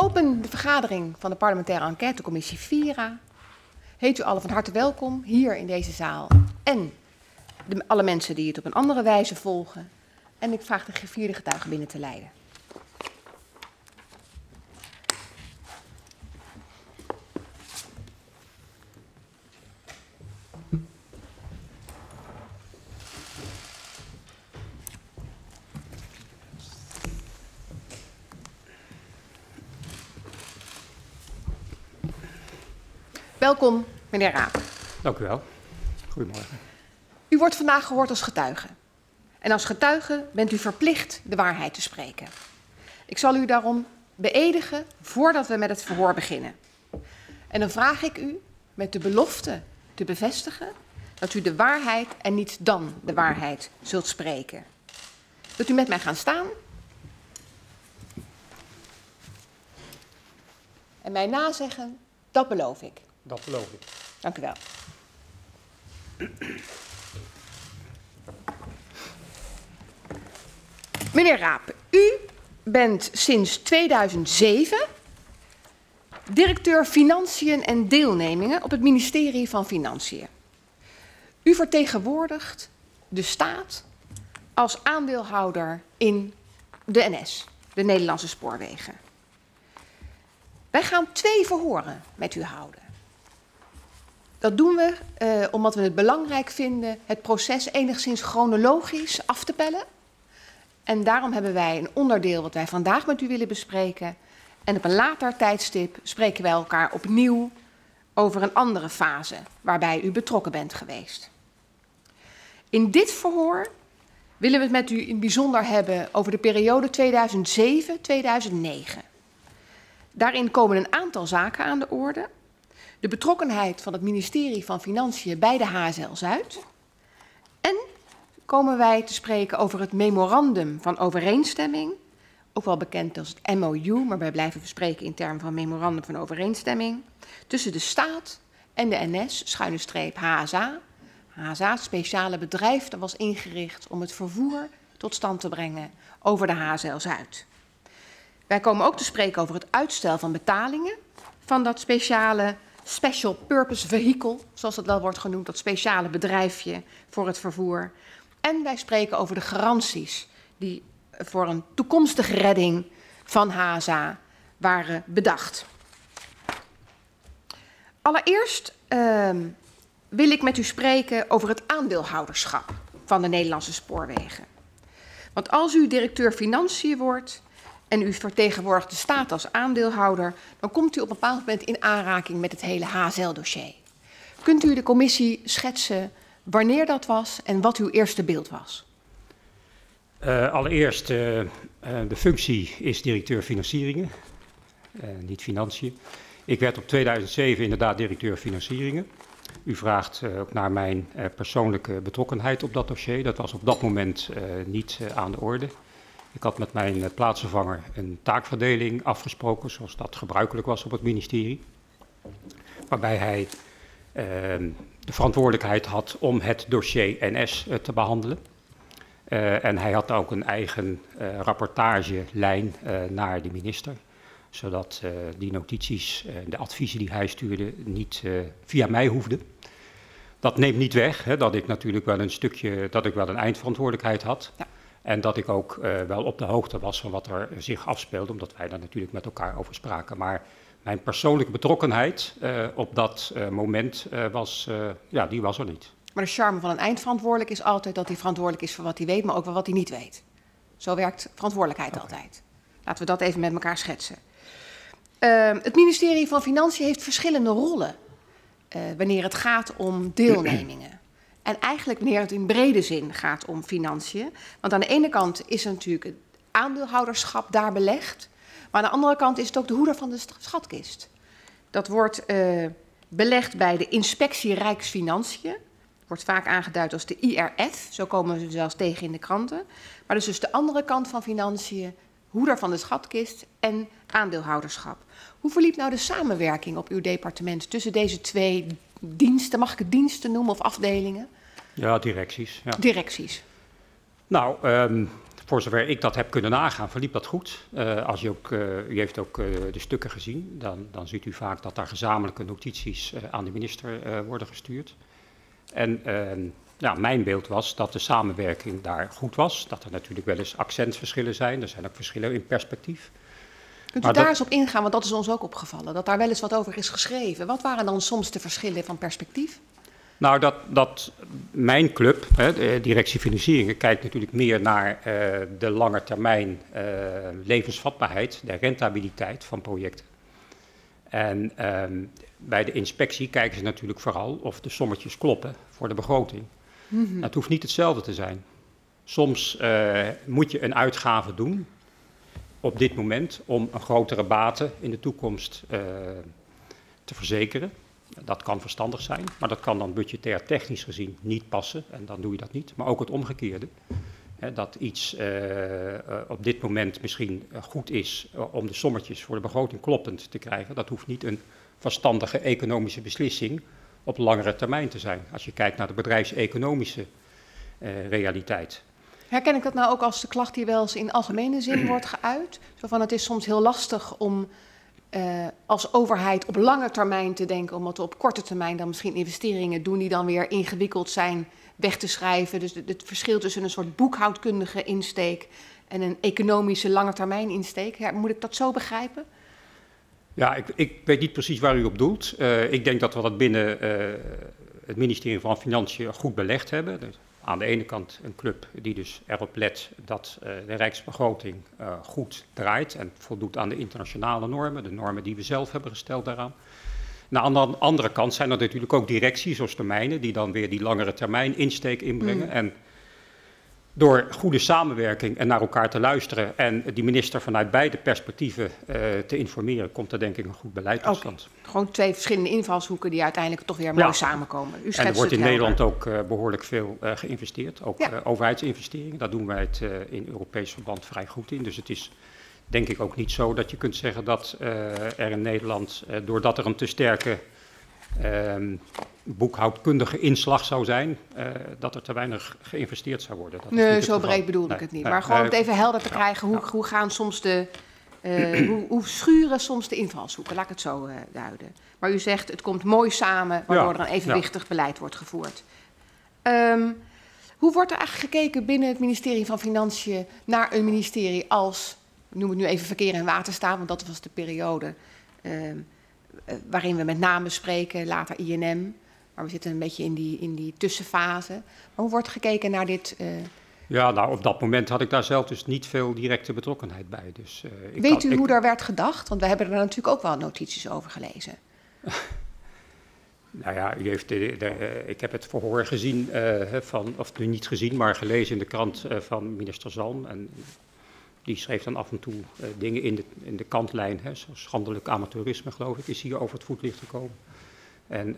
open de vergadering van de parlementaire enquêtecommissie VIRA. Heet u allen van harte welkom hier in deze zaal en alle mensen die het op een andere wijze volgen. En ik vraag de gevierde getuigen binnen te leiden. Welkom, meneer Raap. Dank u wel. Goedemorgen. U wordt vandaag gehoord als getuige. En als getuige bent u verplicht de waarheid te spreken. Ik zal u daarom beëdigen voordat we met het verhoor beginnen. En dan vraag ik u met de belofte te bevestigen dat u de waarheid en niet dan de waarheid zult spreken. Wilt u met mij gaan staan? En mij nazeggen, dat beloof ik. Dat beloof ik. Dank u wel. Meneer Raap, u bent sinds 2007 directeur Financiën en Deelnemingen op het ministerie van Financiën. U vertegenwoordigt de staat als aandeelhouder in de NS, de Nederlandse Spoorwegen. Wij gaan 2 verhoren met u houden. Dat doen we omdat we het belangrijk vinden het proces enigszins chronologisch af te pellen. En daarom hebben wij een onderdeel wat wij vandaag met u willen bespreken. En op een later tijdstip spreken wij elkaar opnieuw over een andere fase waarbij u betrokken bent geweest. In dit verhoor willen we het met u in het bijzonder hebben over de periode 2007-2009. Daarin komen een aantal zaken aan de orde. De betrokkenheid van het ministerie van Financiën bij de HSL Zuid. En komen wij te spreken over het memorandum van overeenstemming, ook wel bekend als het MOU, maar wij blijven spreken in termen van memorandum van overeenstemming, tussen de staat en de NS-HSA. HSA, het speciale bedrijf dat was ingericht om het vervoer tot stand te brengen over de HSL Zuid. Wij komen ook te spreken over het uitstel van betalingen van dat special purpose vehicle, zoals het wel wordt genoemd, dat speciale bedrijfje voor het vervoer. En wij spreken over de garanties die voor een toekomstige redding van HSA waren bedacht. Allereerst wil ik met u spreken over het aandeelhouderschap van de Nederlandse Spoorwegen. Want als u directeur Financiën wordt en u vertegenwoordigt de staat als aandeelhouder, dan komt u op een bepaald moment in aanraking met het hele HSL-dossier. Kunt u de commissie schetsen wanneer dat was en wat uw eerste beeld was? Allereerst, de functie is directeur financieringen, niet financiën. Ik werd op 2007 inderdaad directeur financieringen. U vraagt ook naar mijn persoonlijke betrokkenheid op dat dossier. Dat was op dat moment niet aan de orde. Ik had met mijn plaatsvervanger een taakverdeling afgesproken, zoals dat gebruikelijk was op het ministerie. Waarbij hij de verantwoordelijkheid had om het dossier NS te behandelen. En hij had ook een eigen rapportagelijn naar de minister. Zodat die notities, de adviezen die hij stuurde, niet via mij hoefden. Dat neemt niet weg dat ik natuurlijk wel een eindverantwoordelijkheid had. Ja. En dat ik ook wel op de hoogte was van wat er zich afspeelde, omdat wij daar natuurlijk met elkaar over spraken. Maar mijn persoonlijke betrokkenheid op dat moment die was er niet. Maar de charme van een eindverantwoordelijk is altijd dat hij verantwoordelijk is voor wat hij weet, maar ook voor wat hij niet weet. Zo werkt verantwoordelijkheid altijd. Laten we dat even met elkaar schetsen. Het ministerie van Financiën heeft verschillende rollen wanneer het gaat om deelnemingen. En eigenlijk wanneer het in brede zin gaat om financiën. Want aan de ene kant is er natuurlijk het aandeelhouderschap daar belegd. Maar aan de andere kant is het ook de hoeder van de schatkist. Dat wordt belegd bij de Inspectie Rijksfinanciën. Wordt vaak aangeduid als de IRF. Zo komen we zelfs tegen in de kranten. Maar dat is dus de andere kant van financiën. Hoeder van de schatkist en aandeelhouderschap. Hoe verliep nou de samenwerking op uw departement tussen deze 2 diensten? Mag ik het diensten noemen of afdelingen? Ja, directies. Ja. Directies. Nou, voor zover ik dat heb kunnen nagaan, verliep dat goed. U heeft ook de stukken gezien, dan ziet u vaak dat daar gezamenlijke notities aan de minister worden gestuurd. En mijn beeld was dat de samenwerking daar goed was. Dat er natuurlijk wel eens accentverschillen zijn. Er zijn ook verschillen in perspectief. Kunt u daar eens op ingaan, want dat is ons ook opgevallen. Dat daar wel eens wat over is geschreven. Wat waren dan soms de verschillen van perspectief? Nou, dat mijn club, de directie financieringen, kijkt natuurlijk meer naar de langetermijn levensvatbaarheid, de rentabiliteit van projecten. En bij de inspectie kijken ze natuurlijk vooral of de sommetjes kloppen voor de begroting. Mm-hmm. Het hoeft niet hetzelfde te zijn. Soms moet je een uitgave doen op dit moment om een grotere bate in de toekomst te verzekeren. Dat kan verstandig zijn, maar dat kan dan budgetair technisch gezien niet passen en dan doe je dat niet. Maar ook het omgekeerde, dat iets op dit moment misschien goed is om de sommetjes voor de begroting kloppend te krijgen. Dat hoeft niet een verstandige economische beslissing op langere termijn te zijn, als je kijkt naar de bedrijfseconomische realiteit. Herken ik dat nou ook als de klacht die wel eens in algemene zin wordt geuit? Zo van, het is soms heel lastig om als overheid op lange termijn te denken, omdat we op korte termijn dan misschien investeringen doen die dan weer ingewikkeld zijn weg te schrijven. Dus het verschil tussen een soort boekhoudkundige insteek en een economische langetermijn insteek. Ja, moet ik dat zo begrijpen? Ja, ik weet niet precies waar u op doelt. Ik denk dat we dat binnen het ministerie van Financiën goed belegd hebben. Dus aan de ene kant een club die dus erop let dat de rijksbegroting goed draait en voldoet aan de internationale normen, de normen die we zelf hebben gesteld daaraan. Aan de andere kant zijn er natuurlijk ook directies zoals de mijne die dan weer die langere termijn insteek inbrengen. En door goede samenwerking en naar elkaar te luisteren en die minister vanuit beide perspectieven te informeren, komt er denk ik een goed beleid tot stand. Gewoon twee verschillende invalshoeken die uiteindelijk toch weer mooi samenkomen. En er wordt in Nederland ook behoorlijk veel geïnvesteerd, ook overheidsinvesteringen. Daar doen wij het in Europees verband vrij goed in. Dus het is denk ik ook niet zo dat je kunt zeggen dat er in Nederland, doordat er een te sterke boekhoudkundige inslag zou zijn, dat er te weinig geïnvesteerd zou worden. Dat nee, zo breed bedoelde ik het niet. Maar gewoon het even helder te krijgen, hoe gaan soms hoe schuren soms de invalshoeken, laat ik het zo duiden. Maar u zegt, het komt mooi samen, waardoor er een evenwichtig beleid wordt gevoerd. Hoe wordt er eigenlijk gekeken binnen het ministerie van Financiën naar een ministerie als, ik noem het nu even verkeer en waterstaat, want dat was de periode waarin we met name spreken, later INM, maar we zitten een beetje in die tussenfase. Maar hoe wordt gekeken naar dit? Ja, nou op dat moment had ik daar zelf dus niet veel directe betrokkenheid bij. Dus, weet u hoe daar werd gedacht? Want we hebben er natuurlijk ook wel notities over gelezen. Nou ja, ik heb het verhoor gezien, of nu niet gezien, maar gelezen in de krant van minister Zalm. En die schreef dan af en toe dingen in de kantlijn, zoals schandelijk amateurisme, geloof ik, is hier over het voetlicht gekomen. En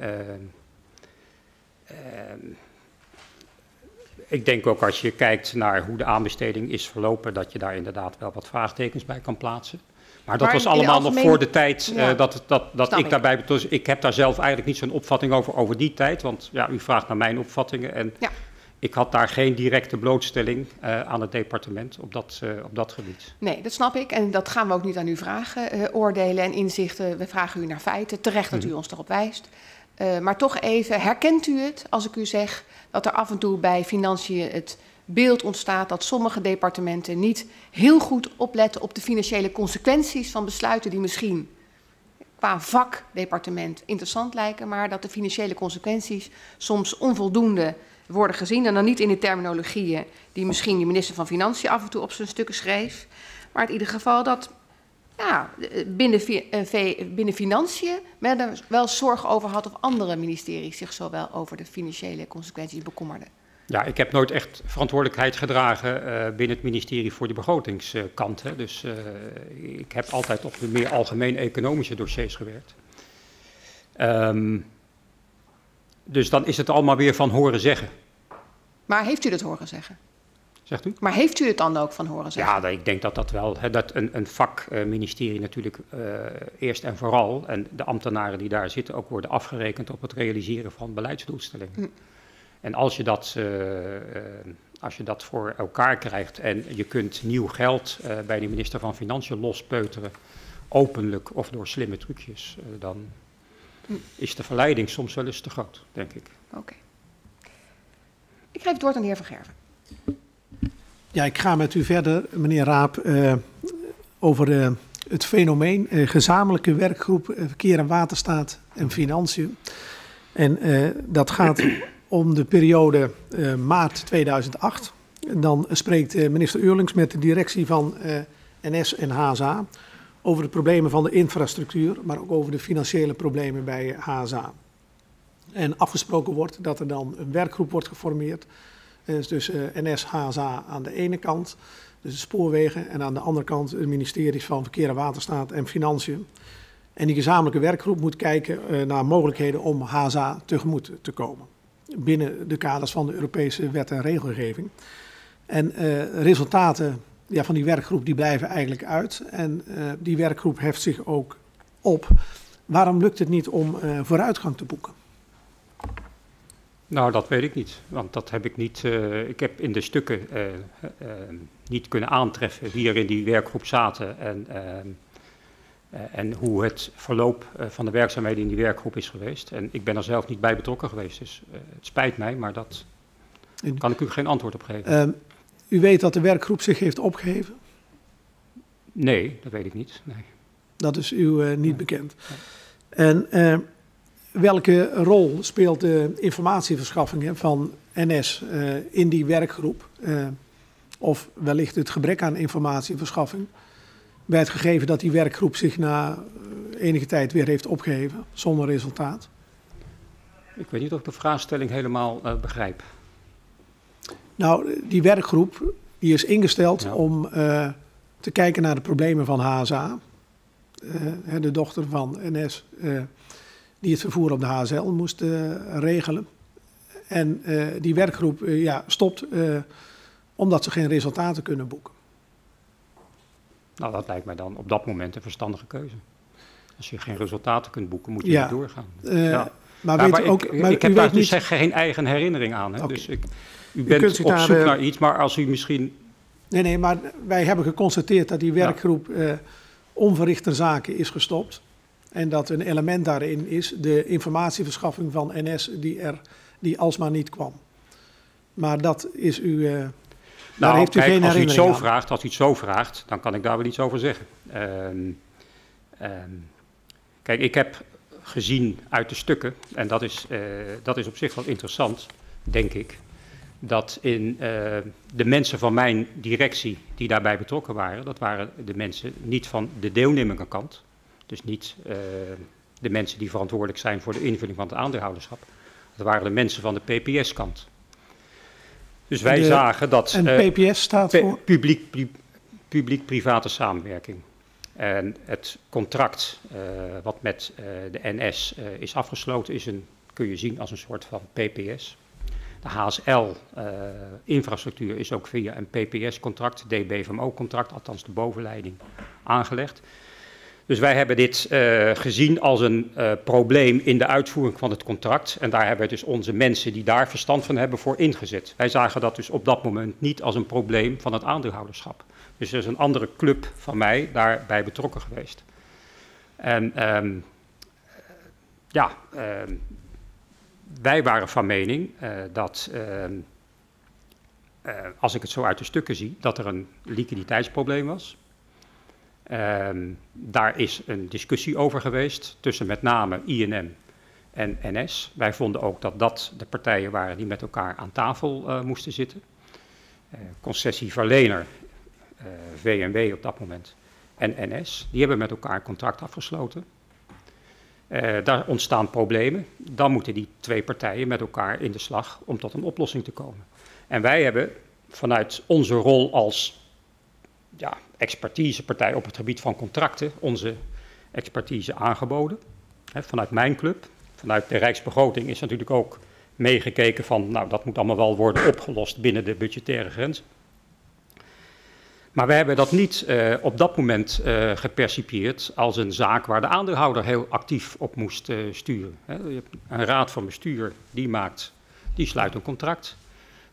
ik denk ook als je kijkt naar hoe de aanbesteding is verlopen, dat je daar inderdaad wel wat vraagtekens bij kan plaatsen. Maar dat was allemaal nog voor de tijd dat ik daarbij betrokken. Dus ik heb daar zelf eigenlijk niet zo'n opvatting over die tijd. Want ja, u vraagt naar mijn opvattingen. En ik had daar geen directe blootstelling aan het departement op dat gebied. Nee, dat snap ik. En dat gaan we ook niet aan u vragen. Oordelen en inzichten, we vragen u naar feiten. Terecht dat u ons erop wijst. Maar toch even, herkent u het als ik u zeg dat er af en toe bij financiën het beeld ontstaat dat sommige departementen niet heel goed opletten op de financiële consequenties van besluiten die misschien qua vakdepartement interessant lijken, maar dat de financiële consequenties soms onvoldoende worden gezien en dan niet in de terminologieën die misschien de minister van Financiën af en toe op zijn stukken schreef, maar in ieder geval dat binnen Financiën men er wel zorg over had of andere ministeries zich zo wel over de financiële consequenties bekommerden. Ja, ik heb nooit echt verantwoordelijkheid gedragen binnen het ministerie voor de begrotingskant. Dus ik heb altijd op de meer algemeen economische dossiers gewerkt. Dus dan is het allemaal weer van horen zeggen. Maar heeft u dat horen zeggen? Zegt u? Maar heeft u het dan ook van horen zeggen? Ja, ik denk dat wel. Dat een vakministerie natuurlijk eerst en vooral, en de ambtenaren die daar zitten ook worden afgerekend op het realiseren van beleidsdoelstellingen. En als je dat als je dat voor elkaar krijgt en je kunt nieuw geld bij de minister van Financiën lospeuteren, openlijk of door slimme trucjes, dan is de verleiding soms wel eens te groot, denk ik. Oké. Ik geef het woord aan de heer Van Gerwen. Ja, ik ga met u verder, meneer Raap, over het fenomeen gezamenlijke werkgroep Verkeer en Waterstaat en Financiën. En dat gaat om de periode maart 2008. En dan spreekt minister Eurlings met de directie van NS en HSA over de problemen van de infrastructuur, maar ook over de financiële problemen bij HSA. En afgesproken wordt dat er dan een werkgroep wordt geformeerd. Dus NS, HSA aan de ene kant, dus de spoorwegen, en aan de andere kant de ministeries van Verkeer en Waterstaat en Financiën. En die gezamenlijke werkgroep moet kijken naar mogelijkheden om HSA tegemoet te komen binnen de kaders van de Europese wet en regelgeving. En resultaten van die werkgroep die blijven eigenlijk uit. En die werkgroep heft zich ook op. Waarom lukt het niet om vooruitgang te boeken? Nou, dat weet ik niet, want dat heb ik niet. Ik heb in de stukken niet kunnen aantreffen wie er in die werkgroep zaten en hoe het verloop van de werkzaamheden in die werkgroep is geweest. En ik ben er zelf niet bij betrokken geweest, dus het spijt mij, maar dat kan ik u geen antwoord op geven. U weet dat de werkgroep zich heeft opgeheven? Nee, dat weet ik niet. Nee. Dat is u niet bekend. En welke rol speelt de informatieverschaffing van NS in die werkgroep? Of wellicht het gebrek aan informatieverschaffing bij het gegeven dat die werkgroep zich na enige tijd weer heeft opgeheven zonder resultaat? Ik weet niet of ik de vraagstelling helemaal begrijp. Nou, die werkgroep die is ingesteld om te kijken naar de problemen van HSA. De dochter van NS die het vervoer op de HSL moest regelen. En die werkgroep stopt omdat ze geen resultaten kunnen boeken. Nou, dat lijkt mij dan op dat moment een verstandige keuze. Als je geen resultaten kunt boeken, moet je niet doorgaan. Maar ik heb daar dus geen eigen herinnering aan. Hè? Okay. Dus u bent op zoek naar iets, maar als u misschien... Nee, maar wij hebben geconstateerd dat die werkgroep onverrichter zaken is gestopt. En dat een element daarin is de informatieverschaffing van NS die alsmaar niet kwam. Maar dat is u... daar heeft u geen herinnering aan. Als u het zo vraagt, dan kan ik daar wel iets over zeggen. Kijk, ik heb gezien uit de stukken, en dat is op zich wel interessant, denk ik, dat in de mensen van mijn directie die daarbij betrokken waren, dat waren de mensen niet van de deelnemende kant, dus niet de mensen die verantwoordelijk zijn voor de invulling van het aandeelhouderschap, dat waren de mensen van de PPS-kant. Dus wij zagen dat... En PPS staat voor? Publiek-private samenwerking. En het contract wat met de NS is afgesloten kun je zien als een soort van PPS. De HSL-infrastructuur is ook via een PPS-contract, DBFMO-contract, althans de bovenleiding, aangelegd. Dus wij hebben dit gezien als een probleem in de uitvoering van het contract. En daar hebben we dus onze mensen die daar verstand van hebben voor ingezet. Wij zagen dat dus op dat moment niet als een probleem van het aandeelhouderschap. Dus er is een andere club van mij daarbij betrokken geweest. En wij waren van mening dat, als ik het zo uit de stukken zie, dat er een liquiditeitsprobleem was. Daar is een discussie over geweest tussen met name INM en NS. Wij vonden ook dat dat de partijen waren die met elkaar aan tafel moesten zitten. Concessieverlener, VNW op dat moment, en NS, die hebben met elkaar een contract afgesloten. Daar ontstaan problemen. Dan moeten die twee partijen met elkaar in de slag om tot een oplossing te komen. En wij hebben vanuit onze rol als expertisepartij op het gebied van contracten onze expertise aangeboden. Vanuit mijn club, vanuit de Rijksbegroting is natuurlijk ook meegekeken van, nou, dat moet allemaal wel worden opgelost binnen de budgettaire grenzen. Maar we hebben dat niet op dat moment gepercipieerd als een zaak waar de aandeelhouder heel actief op moest sturen. Je hebt een raad van bestuur die sluit een contract.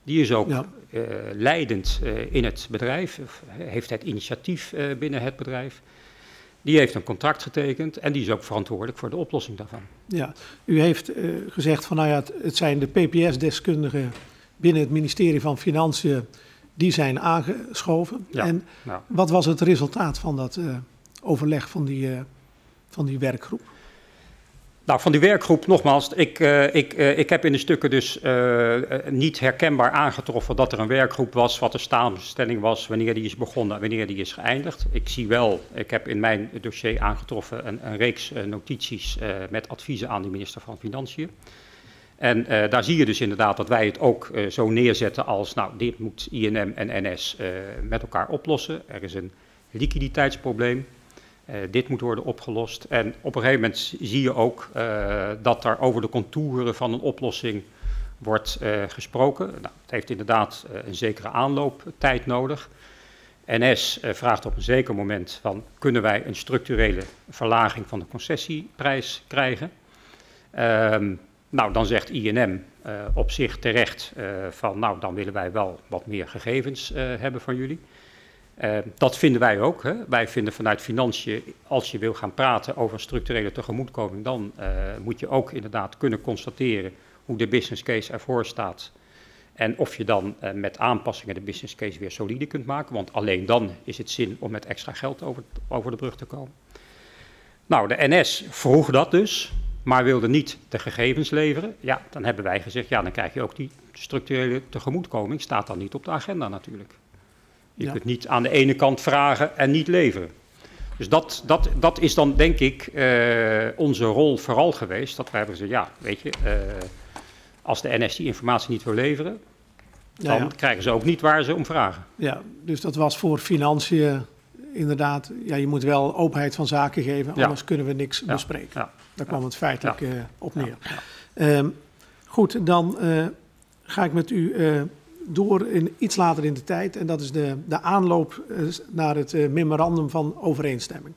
Die is ook leidend in het bedrijf, heeft het initiatief binnen het bedrijf. Die heeft een contract getekend en die is ook verantwoordelijk voor de oplossing daarvan. Ja, u heeft gezegd van nou ja, het zijn de PPS-deskundigen binnen het ministerie van Financiën die zijn aangeschoven. Ja, en wat was het resultaat van dat overleg van die werkgroep? Nou, van die werkgroep, nogmaals, ik heb in de stukken dus niet herkenbaar aangetroffen dat er een werkgroep was, wat de samenstelling was, wanneer die is begonnen en wanneer die is geëindigd. Ik heb in mijn dossier aangetroffen een reeks notities met adviezen aan de minister van Financiën. En daar zie je dus inderdaad dat wij het ook zo neerzetten als, nou, dit moet INM en NS met elkaar oplossen. Er is een liquiditeitsprobleem. Dit moet worden opgelost. En op een gegeven moment zie je ook dat er over de contouren van een oplossing wordt gesproken. Nou, het heeft inderdaad een zekere aanlooptijd nodig. NS vraagt op een zeker moment van, kunnen wij een structurele verlaging van de concessieprijs krijgen? Nou, dan zegt INM op zich terecht van, nou, dan willen wij wel wat meer gegevens hebben van jullie. Dat vinden wij ook. Hè. Wij vinden vanuit Financiën, als je wil gaan praten over een structurele tegemoetkoming, dan moet je ook inderdaad kunnen constateren hoe de business case ervoor staat. En of je dan met aanpassingen de business case weer solide kunt maken, want alleen dan is het zin om met extra geld over de brug te komen. Nou, de NS vroeg dat dus, maar wilde niet de gegevens leveren. Ja, dan hebben wij gezegd, ja, dan krijg je ook die structurele tegemoetkoming, staat dan niet op de agenda natuurlijk. Je kunt niet aan de ene kant vragen en niet leveren. Dus dat is dan denk ik onze rol vooral geweest. Dat wij hebben gezegd, ja, weet je, als de NS die informatie niet wil leveren, dan krijgen ze ook niet waar ze om vragen. Ja, dus dat was voor Financiën inderdaad, ja, je moet wel openheid van zaken geven, anders kunnen we niks bespreken. Ja. Daar kwam het feitelijk op neer. Ja. Goed, dan ga ik met u door iets later in de tijd. En dat is de aanloop naar het memorandum van overeenstemming.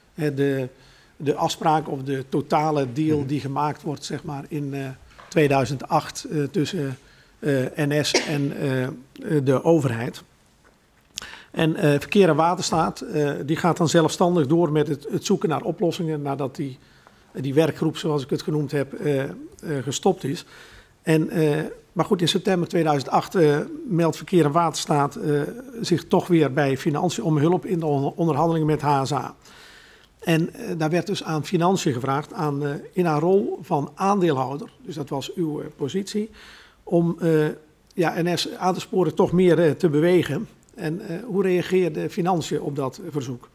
De afspraak of de totale deal die gemaakt wordt, zeg maar, in 2008 tussen NS en de overheid. En Verkeer en Waterstaat die gaat dan zelfstandig door met het zoeken naar oplossingen nadat die werkgroep, zoals ik het genoemd heb, gestopt is. Maar goed, in september 2008 meldt Verkeer en Waterstaat zich toch weer bij Financiën om hulp in de onderhandelingen met HSA. En daar werd dus aan Financiën gevraagd, in haar rol van aandeelhouder, dus dat was uw positie, om NS aan te sporen toch meer te bewegen. En hoe reageerde Financiën op dat verzoek?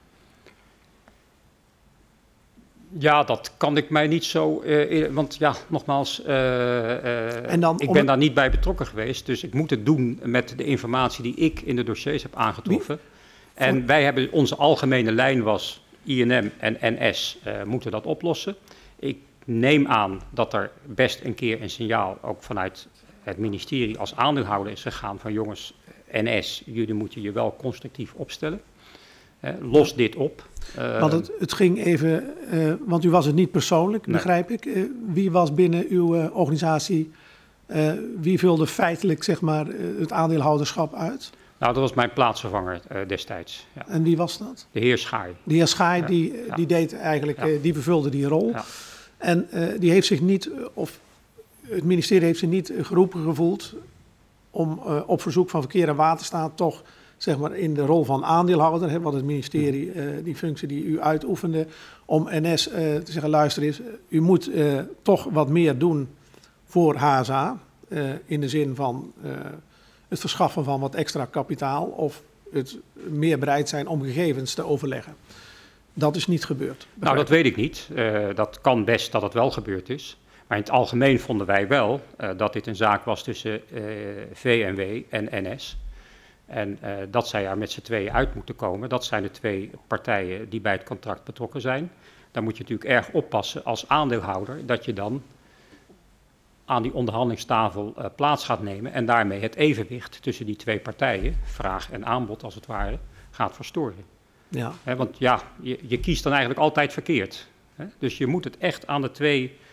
Ja, dat kan ik mij niet zo, want ja, nogmaals, ik ben daar niet bij betrokken geweest, dus ik moet het doen met de informatie die ik in de dossiers heb aangetroffen. En wij hebben, onze algemene lijn was, INM en NS moeten dat oplossen. Ik neem aan dat er best een keer een signaal ook vanuit het ministerie als aandeelhouder is gegaan van jongens, NS, jullie moeten je wel constructief opstellen. Los dit op. Want het ging even, want u was het niet persoonlijk, begrijp ik. Wie was binnen uw organisatie, wie vulde feitelijk, zeg maar, het aandeelhouderschap uit? Nou, dat was mijn plaatsvervanger destijds. Ja. En wie was dat? De heer Schaai. De heer Schaai, die deed eigenlijk, die vervulde die rol. Ja. En die heeft zich niet, of het ministerie heeft zich niet geroepen gevoeld om op verzoek van Verkeer en Waterstaat toch, zeg maar, in de rol van aandeelhouder, wat het ministerie, die functie die u uitoefende, om NS te zeggen, luister eens, u moet toch wat meer doen voor HSA, in de zin van het verschaffen van wat extra kapitaal of het meer bereid zijn om gegevens te overleggen. Dat is niet gebeurd. Nou, dat weet ik niet. Dat kan best dat het wel gebeurd is. Maar in het algemeen vonden wij wel dat dit een zaak was tussen VNW en NS. En dat zij er met z'n tweeën uit moeten komen. Dat zijn de twee partijen die bij het contract betrokken zijn. Dan moet je natuurlijk erg oppassen als aandeelhouder dat je dan aan die onderhandelingstafel plaats gaat nemen en daarmee het evenwicht tussen die twee partijen, vraag en aanbod als het ware, gaat verstoren. Ja. Want ja, je kiest dan eigenlijk altijd verkeerd. Dus je moet het echt aan de twee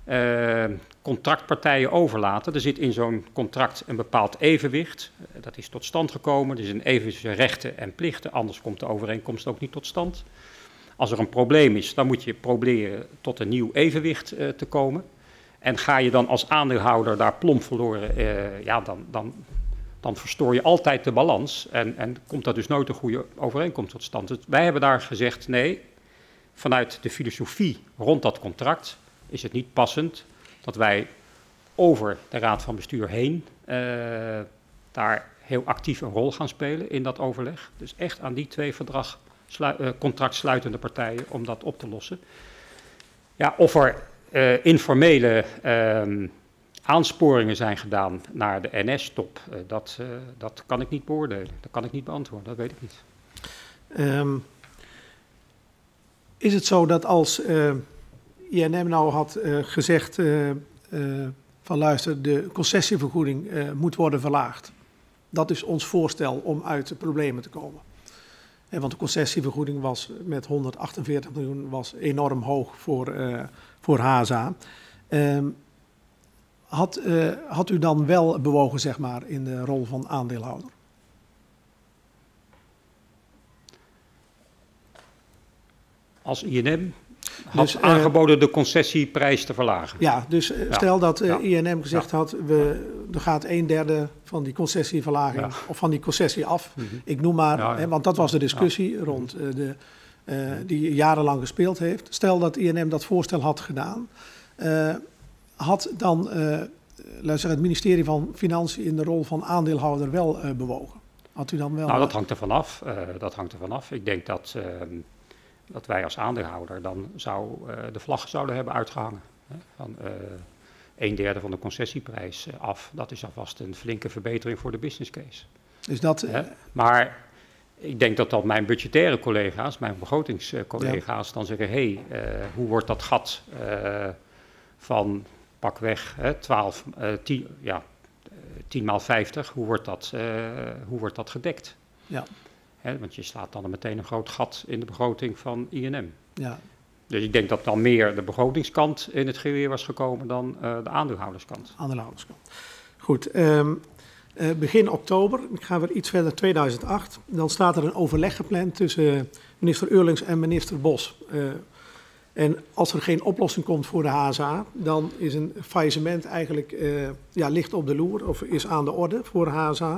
contractpartijen overlaten. Er zit in zo'n contract een bepaald evenwicht. Dat is tot stand gekomen. Er is een evenwicht tussen rechten en plichten. Anders komt de overeenkomst ook niet tot stand. Als er een probleem is, dan moet je proberen tot een nieuw evenwicht te komen. En ga je dan als aandeelhouder daar plomp verloren, dan verstoor je altijd de balans. En komt er dus nooit een goede overeenkomst tot stand. Dus wij hebben daar gezegd, nee, vanuit de filosofie rond dat contract is het niet passend dat wij over de raad van bestuur heen daar heel actief een rol gaan spelen in dat overleg. Dus echt aan die twee contractsluitende partijen om dat op te lossen. Ja, of er informele aansporingen zijn gedaan naar de NS-top, dat kan ik niet beoordelen. Dat kan ik niet beantwoorden, dat weet ik niet. Is het zo dat als INM nou had gezegd van luister, de concessievergoeding moet worden verlaagd. Dat is ons voorstel om uit de problemen te komen. Want de concessievergoeding was met 148 miljoen was enorm hoog voor HSA. Had u dan wel bewogen, zeg maar, in de rol van aandeelhouder? Als INM had dus, aangeboden de concessieprijs te verlagen. Ja, dus stel dat INM gezegd had, er gaat 1/3 van die concessieverlaging of van die concessie af. Ik noem maar, want dat was de discussie rond die jarenlang gespeeld heeft. Stel dat INM dat voorstel had gedaan, had dan laat zeggen, het ministerie van Financiën in de rol van aandeelhouder wel bewogen? Had u dan wel? Nou, dat hangt er vanaf. Ik denk dat wij als aandeelhouder dan de vlag zouden hebben uitgehangen. Hè, van 1/3 van de concessieprijs af. Dat is alvast een flinke verbetering voor de business case. Dus dat, maar ik denk dat mijn budgettaire collega's, mijn begrotingscollega's dan zeggen, hoe wordt dat gat van pakweg 10 x 50, hoe wordt dat gedekt? Ja. Want je slaat dan meteen een groot gat in de begroting van INM. Ja. Dus ik denk dat dan meer de begrotingskant in het geweer was gekomen dan de aandeelhouderskant. Goed, begin oktober, ik ga weer iets verder, 2008. Dan staat er een overleg gepland tussen minister Eurlings en minister Bos. En als er geen oplossing komt voor de HSA, dan is een faillissement eigenlijk ligt op de loer of is aan de orde voor HSA.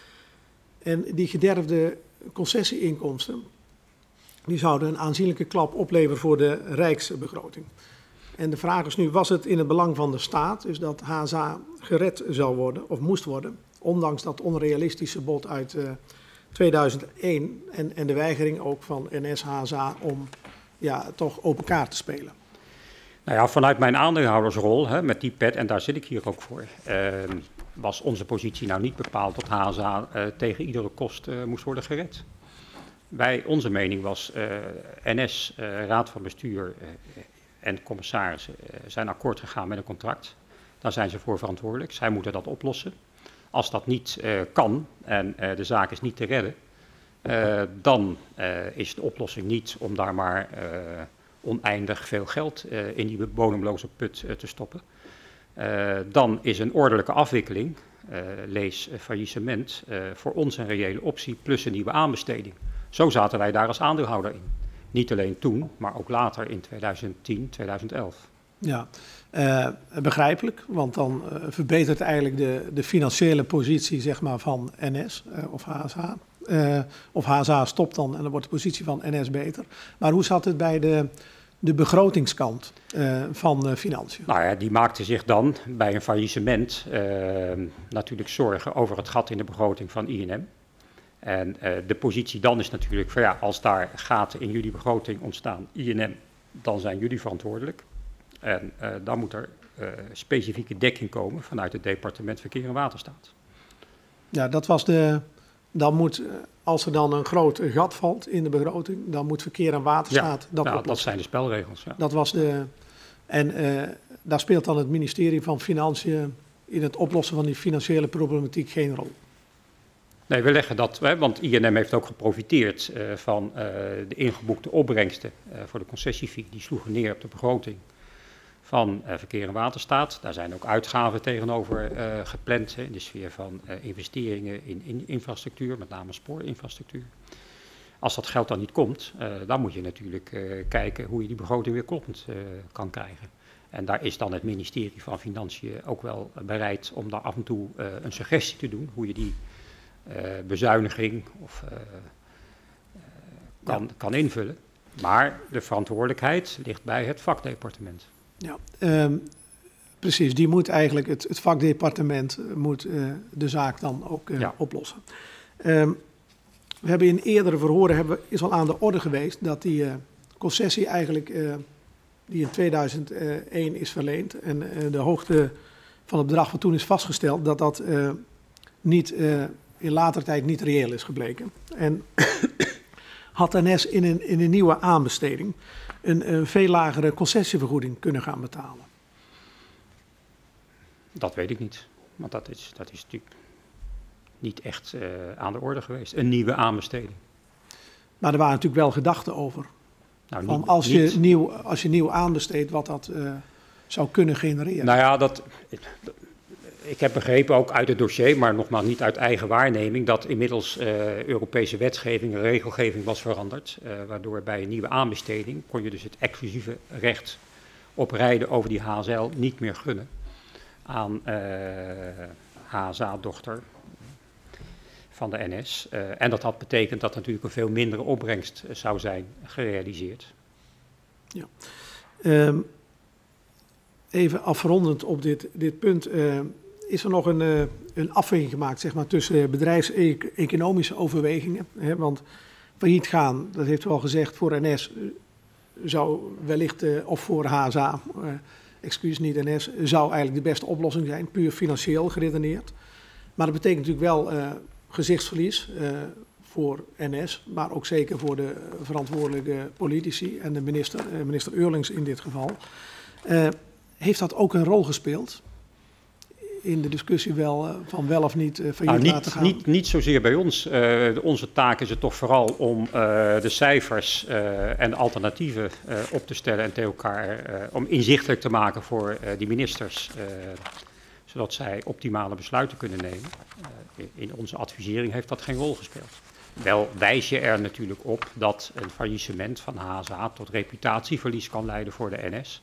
En die gederfde concessieinkomsten, die zouden een aanzienlijke klap opleveren voor de rijksbegroting. En de vraag is nu, was het in het belang van de staat, dus dat HSA gered zou worden of moest worden, ondanks dat onrealistische bod uit 2001 en de weigering ook van NS-HSA om toch open kaart te spelen? Nou ja, vanuit mijn aandeelhoudersrol, met die pet, en daar zit ik hier ook voor, was onze positie nou niet bepaald dat HSA tegen iedere kost moest worden gered. Onze mening was, NS, Raad van Bestuur en commissarissen zijn akkoord gegaan met een contract. Daar zijn ze voor verantwoordelijk. Zij moeten dat oplossen. Als dat niet kan en de zaak is niet te redden, dan is de oplossing niet om daar maar oneindig veel geld in die bodemloze put te stoppen. Dan is een ordelijke afwikkeling, lees faillissement, voor ons een reële optie plus een nieuwe aanbesteding. Zo zaten wij daar als aandeelhouder in. Niet alleen toen, maar ook later in 2010, 2011. Ja, begrijpelijk, want dan verbetert eigenlijk de financiële positie, zeg maar, van NS of HSA. Of HSA stopt dan en dan wordt de positie van NS beter. Maar hoe zat het bij de begrotingskant van Financiën? Nou ja, die maakte zich dan bij een faillissement natuurlijk zorgen over het gat in de begroting van INM. En de positie dan is natuurlijk van als daar gaten in jullie begroting ontstaan, INM, dan zijn jullie verantwoordelijk. En dan moet er specifieke dekking komen vanuit het departement Verkeer en Waterstaat. Ja, dat was dan moet, als er dan een groot gat valt in de begroting, dan moet Verkeer en Waterstaat dat oplossen. Dat zijn de spelregels. Ja. Dat was daar speelt dan het ministerie van Financiën in het oplossen van die financiële problematiek geen rol. Nee, we leggen dat, want INM heeft ook geprofiteerd van de ingeboekte opbrengsten voor de concessiefee. Die sloegen neer op de begroting van Verkeer en Waterstaat. Daar zijn ook uitgaven tegenover gepland in de sfeer van investeringen in infrastructuur, met name spoorinfrastructuur. Als dat geld dan niet komt, dan moet je natuurlijk kijken hoe je die begroting weer kloppend kan krijgen. En daar is dan het ministerie van Financiën ook wel bereid om daar af en toe een suggestie te doen, hoe je die bezuiniging kan invullen. Maar de verantwoordelijkheid ligt bij het vakdepartement. Ja, precies. Die moet eigenlijk, het vakdepartement moet de zaak dan ook oplossen. We hebben in eerdere verhoren, is al aan de orde geweest dat die concessie eigenlijk, die in 2001 is verleend en de hoogte van het bedrag wat toen is vastgesteld, dat niet in later tijd niet reëel is gebleken. En had NS in een nieuwe aanbesteding een veel lagere concessievergoeding kunnen gaan betalen? Dat weet ik niet, want dat is natuurlijk niet echt aan de orde geweest. Een nieuwe aanbesteding. Maar er waren natuurlijk wel gedachten over. Nou, van als je nieuw aanbesteedt, wat dat zou kunnen genereren. Nou ja, ik heb begrepen, ook uit het dossier, maar nogmaals niet uit eigen waarneming, dat inmiddels Europese wetgeving en regelgeving was veranderd. Waardoor bij een nieuwe aanbesteding kon je dus het exclusieve recht op rijden over die HSL niet meer gunnen aan HSA-dochter van de NS. En dat had betekend dat natuurlijk een veel mindere opbrengst zou zijn gerealiseerd. Ja. Even afrondend op dit punt. Is er nog een afweging gemaakt, zeg maar, tussen bedrijfseconomische overwegingen? Hè? Want failliet gaan, dat heeft u al gezegd, voor NS zou wellicht, of voor HSA, excuus niet NS, zou eigenlijk de beste oplossing zijn, puur financieel geredeneerd. Maar dat betekent natuurlijk wel gezichtsverlies voor NS, maar ook zeker voor de verantwoordelijke politici en de minister Eurlings in dit geval. Heeft dat ook een rol gespeeld in de discussie van wel of niet failliet laten gaan? Niet zozeer bij ons. Onze taak is het toch vooral om de cijfers en de alternatieven op te stellen en tegen elkaar om inzichtelijk te maken voor die ministers, zodat zij optimale besluiten kunnen nemen. In onze advisering heeft dat geen rol gespeeld. Wel wijs je er natuurlijk op dat een faillissement van HSA tot reputatieverlies kan leiden voor de NS.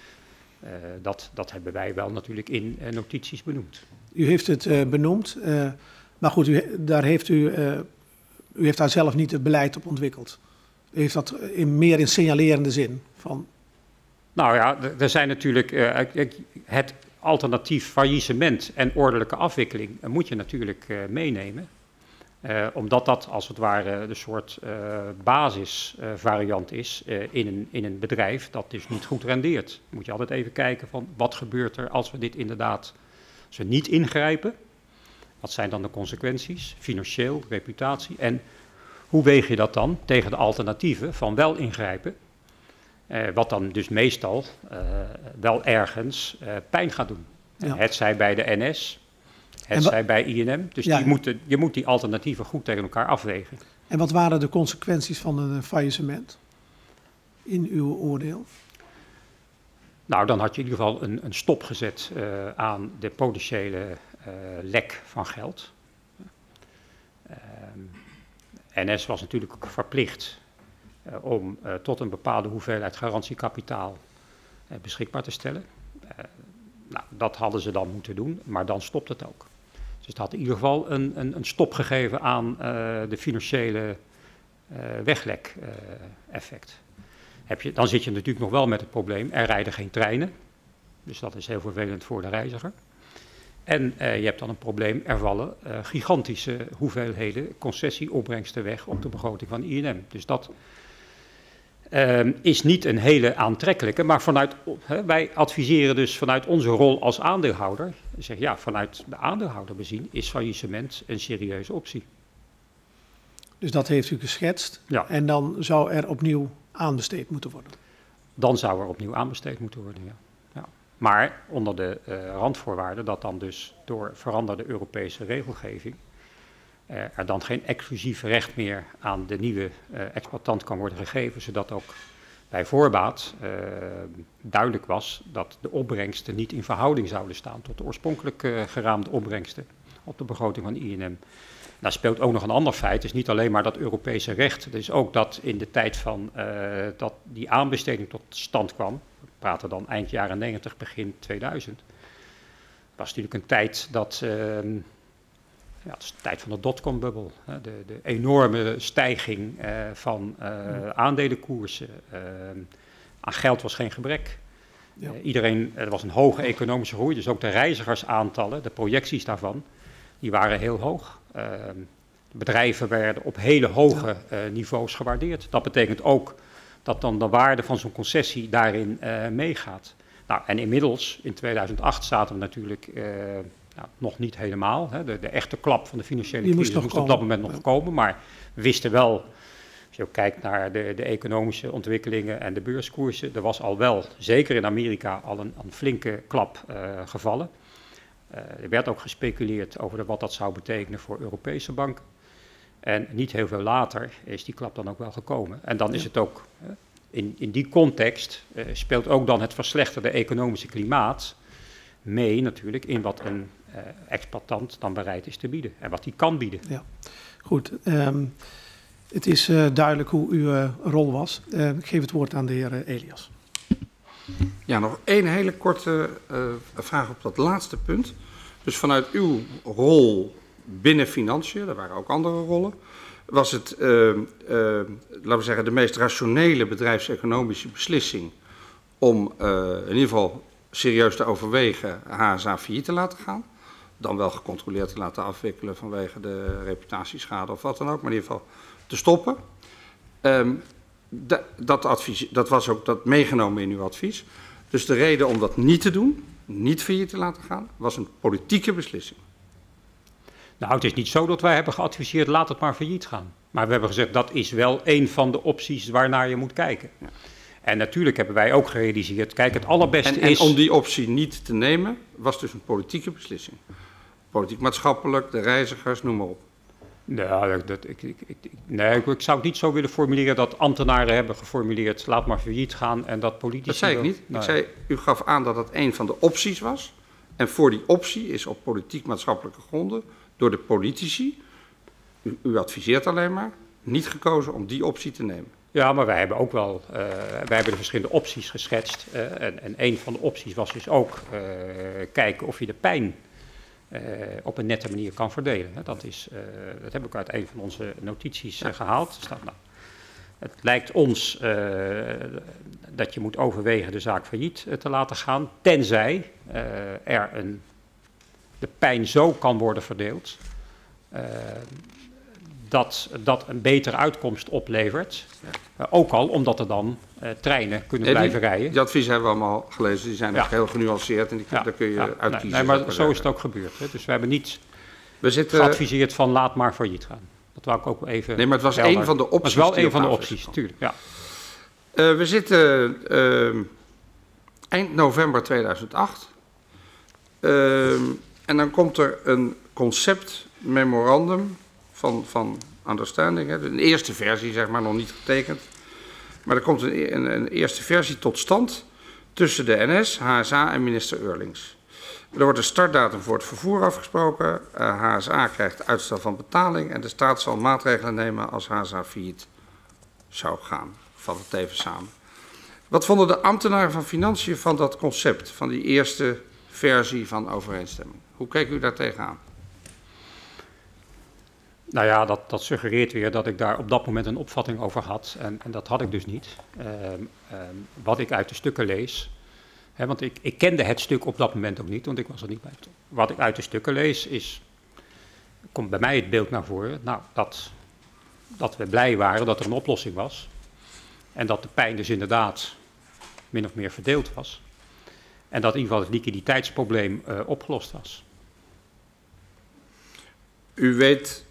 Dat hebben wij wel natuurlijk in notities benoemd. U heeft het benoemd, maar goed, u heeft daar zelf niet het beleid op ontwikkeld. U heeft dat meer in signalerende zin van. Nou ja, er zijn natuurlijk het alternatief faillissement en ordelijke afwikkeling moet je natuurlijk meenemen. Omdat dat als het ware de soort basisvariant is in een bedrijf dat dus niet goed rendeert. Moet je altijd even kijken van wat gebeurt er als we dit inderdaad, als we niet ingrijpen. Wat zijn dan de consequenties, financieel, reputatie en hoe weeg je dat dan tegen de alternatieven van wel ingrijpen. Wat dan dus meestal wel ergens pijn gaat doen. Ja. Het zij bij de NS, het zij bij INM. Dus ja, je moet die alternatieven goed tegen elkaar afwegen. En wat waren de consequenties van een faillissement in uw oordeel? Nou, dan had je in ieder geval een stop gezet aan de potentiële lek van geld. NS was natuurlijk ook verplicht om tot een bepaalde hoeveelheid garantiekapitaal beschikbaar te stellen. Nou, dat hadden ze dan moeten doen, maar dan stopt het ook. Dus het had in ieder geval een stop gegeven aan de financiële weglek-effect. Dan zit je natuurlijk nog wel met het probleem, er rijden geen treinen. Dus dat is heel vervelend voor de reiziger. En je hebt dan een probleem, er vallen gigantische hoeveelheden concessieopbrengsten weg op de begroting van INM. Dus dat is niet een hele aantrekkelijke, maar wij adviseren dus vanuit onze rol als aandeelhouder, zeg ja, vanuit de aandeelhouder bezien is faillissement een serieuze optie. Dus dat heeft u geschetst en dan zou er opnieuw aanbesteed moeten worden? Dan zou er opnieuw aanbesteed moeten worden, ja. Maar onder de randvoorwaarden dat dan dus door veranderde Europese regelgeving er dan geen exclusief recht meer aan de nieuwe exploitant kan worden gegeven, zodat ook bij voorbaat duidelijk was dat de opbrengsten niet in verhouding zouden staan tot de oorspronkelijk geraamde opbrengsten op de begroting van INM. Daar speelt ook nog een ander feit. Het is niet alleen maar dat Europese recht. Het is ook dat in de tijd van dat die aanbesteding tot stand kwam, we praten dan eind jaren 90, begin 2000, was natuurlijk een tijd dat, het is de tijd van de dotcom-bubbel. De enorme stijging van aandelenkoersen. Aan geld was geen gebrek. Ja. Er was een hoge economische groei, dus ook de reizigersaantallen, de projecties daarvan, die waren heel hoog. De bedrijven werden op hele hoge niveaus gewaardeerd. Dat betekent ook dat dan de waarde van zo'n concessie daarin meegaat. Nou, en inmiddels, in 2008, zaten we natuurlijk nog niet helemaal. Hè. De echte klap van de financiële crisis moest op dat moment nog komen. Maar we wisten wel, als je ook kijkt naar de economische ontwikkelingen en de beurskoersen, er was al wel, zeker in Amerika, al een flinke klap gevallen. Er werd ook gespeculeerd over wat dat zou betekenen voor Europese banken. En niet heel veel later is die klap dan ook wel gekomen. En dan is het ook, in die context speelt ook dan het verslechterde economische klimaat mee natuurlijk in wat een exploitant dan bereid is te bieden. En wat hij kan bieden. Ja, goed. Het is duidelijk hoe uw rol was. Ik geef het woord aan de heer Elias. Ja, nog één hele korte vraag op dat laatste punt. Dus vanuit uw rol binnen financiën, er waren ook andere rollen, was het, laten we zeggen, de meest rationele bedrijfseconomische beslissing om in ieder geval serieus te overwegen HSA failliet te laten gaan. Dan wel gecontroleerd te laten afwikkelen vanwege de reputatieschade of wat dan ook, maar in ieder geval te stoppen. Dat advies, dat was ook dat meegenomen in uw advies. Dus de reden om dat niet te doen, niet failliet te laten gaan, was een politieke beslissing. Nou, het is niet zo dat wij hebben geadviseerd, laat het maar failliet gaan. Maar we hebben gezegd, dat is wel een van de opties waarnaar je moet kijken. Ja. En natuurlijk hebben wij ook gerealiseerd, kijk, het allerbeste is... En om die optie niet te nemen, was dus een politieke beslissing. Politiek-maatschappelijk, de reizigers, noem maar op. Nou, ik zou het niet zo willen formuleren dat ambtenaren hebben geformuleerd, laat maar failliet gaan en dat politici... Dat zei ik niet. Nee. Ik zei, u gaf aan dat het een van de opties was. En voor die optie is op politiek-maatschappelijke gronden door de politici, u adviseert alleen maar, niet gekozen om die optie te nemen. Ja, maar wij hebben ook wel, wij hebben de verschillende opties geschetst. En een van de opties was dus ook kijken of je de pijn op een nette manier kan verdelen. Dat heb ik uit een van onze notities gehaald. Staat, nou, het lijkt ons dat je moet overwegen de zaak failliet te laten gaan, tenzij de pijn zo kan worden verdeeld dat een betere uitkomst oplevert. Ook al omdat er dan treinen kunnen blijven rijden. Die adviezen hebben we allemaal gelezen, die zijn ook heel genuanceerd en daar kun je uitkiezen. Nee, maar zo is het ook gebeurd. Hè. Dus we hebben niet geadviseerd van laat maar failliet gaan. Dat wou ik ook even... Nee, maar het was één van de opties. Het was wel één van de opties, natuurlijk. Ja. We zitten eind november 2008. En dan komt er een conceptmemorandum van understanding. Hè. Een eerste versie, zeg maar, nog niet getekend. Maar er komt een eerste versie tot stand tussen de NS, HSA en minister Eurlings. Er wordt een startdatum voor het vervoer afgesproken. HSA krijgt uitstel van betaling en de staat zal maatregelen nemen als HSA failliet zou gaan. Vat het even samen. Wat vonden de ambtenaren van Financiën van dat concept, van die eerste versie van overeenstemming? Hoe keek u daar tegenaan? Nou ja, dat suggereert weer dat ik daar op dat moment een opvatting over had. En dat had ik dus niet. Wat ik uit de stukken lees... want ik kende het stuk op dat moment ook niet, want ik was er niet bij. Wat ik uit de stukken lees, komt bij mij het beeld naar voren. Nou, dat we blij waren dat er een oplossing was. En dat de pijn dus inderdaad min of meer verdeeld was. En dat in ieder geval het liquiditeitsprobleem opgelost was. U weet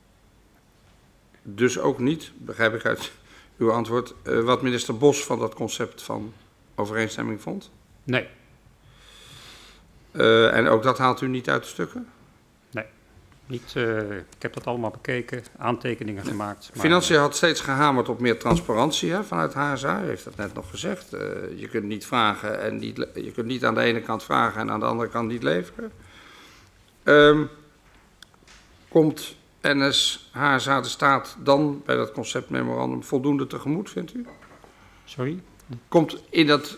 dus ook niet, begrijp ik uit uw antwoord, wat minister Bos van dat concept van overeenstemming vond? Nee. En ook dat haalt u niet uit de stukken? Nee. Niet, ik heb dat allemaal bekeken, aantekeningen gemaakt. Maar, Financiën had steeds gehamerd op meer transparantie, hè, vanuit HSA. U heeft dat net nog gezegd. Je kunt niet vragen en je kunt niet aan de ene kant vragen en aan de andere kant niet leveren. Komt NS-HSA de staat dan bij dat conceptmemorandum voldoende tegemoet, vindt u? Sorry? Komt in dat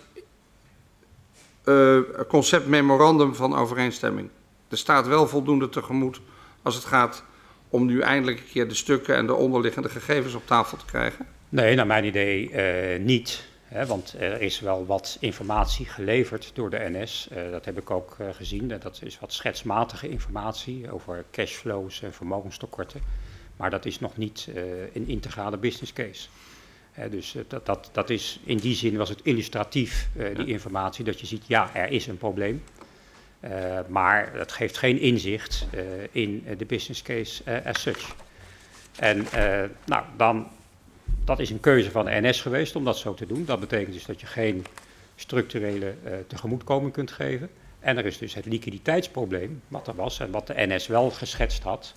conceptmemorandum van overeenstemming de staat wel voldoende tegemoet als het gaat om nu eindelijk een keer de stukken en de onderliggende gegevens op tafel te krijgen? Nee, naar mijn idee niet. Hè, want er is wel wat informatie geleverd door de NS. Dat heb ik ook gezien. Dat is wat schetsmatige informatie over cashflows en vermogenstekorten. Maar dat is nog niet een integrale business case. Dus dat is, in die zin was het illustratief, die informatie, dat je ziet, ja, er is een probleem. Maar dat geeft geen inzicht in de business case as such. En nou, dan, dat is een keuze van de NS geweest om dat zo te doen. Dat betekent dus dat je geen structurele tegemoetkoming kunt geven. En er is dus het liquiditeitsprobleem, wat er was en wat de NS wel geschetst had.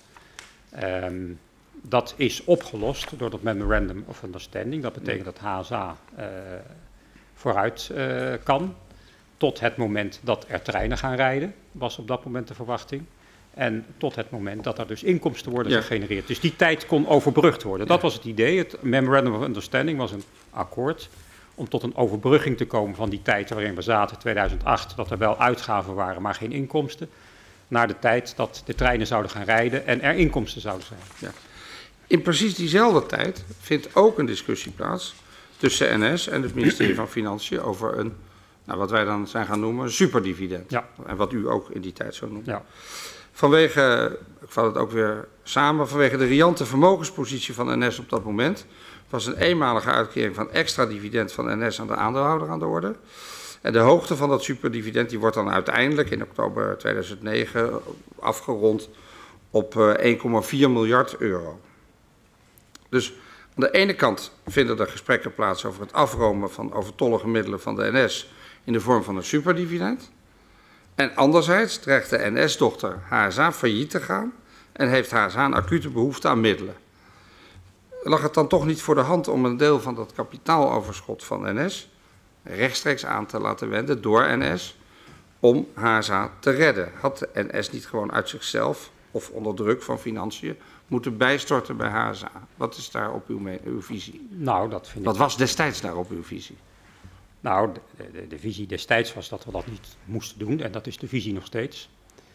Dat is opgelost door dat Memorandum of Understanding. Dat betekent dat HSA vooruit kan. Tot het moment dat er treinen gaan rijden, was op dat moment de verwachting. En tot het moment dat er dus inkomsten worden gegenereerd. Dus die tijd kon overbrugd worden. Dat was het idee. Het Memorandum of Understanding was een akkoord om tot een overbrugging te komen van die tijd waarin we zaten, 2008, dat er wel uitgaven waren, maar geen inkomsten. Naar de tijd dat de treinen zouden gaan rijden en er inkomsten zouden zijn. Ja. In precies diezelfde tijd vindt ook een discussie plaats tussen NS en het ministerie van Financiën over een, nou, wat wij dan zijn gaan noemen, een superdividend. Ja. En wat u ook in die tijd zo noemt. Ja. Vanwege, ik vat het ook weer samen, vanwege de riante vermogenspositie van NS op dat moment was een eenmalige uitkering van extra dividend van NS aan de aandeelhouder aan de orde. En de hoogte van dat superdividend die wordt dan uiteindelijk in oktober 2009 afgerond op 1,4 miljard euro. Dus aan de ene kant vinden er gesprekken plaats over het afromen van overtollige middelen van de NS in de vorm van een superdividend. En anderzijds dreigt de NS-dochter HSA failliet te gaan en heeft HSA een acute behoefte aan middelen. Lag het dan toch niet voor de hand om een deel van dat kapitaaloverschot van NS rechtstreeks aan te laten wenden door NS om HSA te redden? Had de NS niet gewoon uit zichzelf of onder druk van financiën moeten bijstorten bij HSA? Wat is daar op uw visie? Nou, dat vind ik... Wat was destijds daarop uw visie? Nou, de visie destijds was dat we dat niet moesten doen en dat is de visie nog steeds.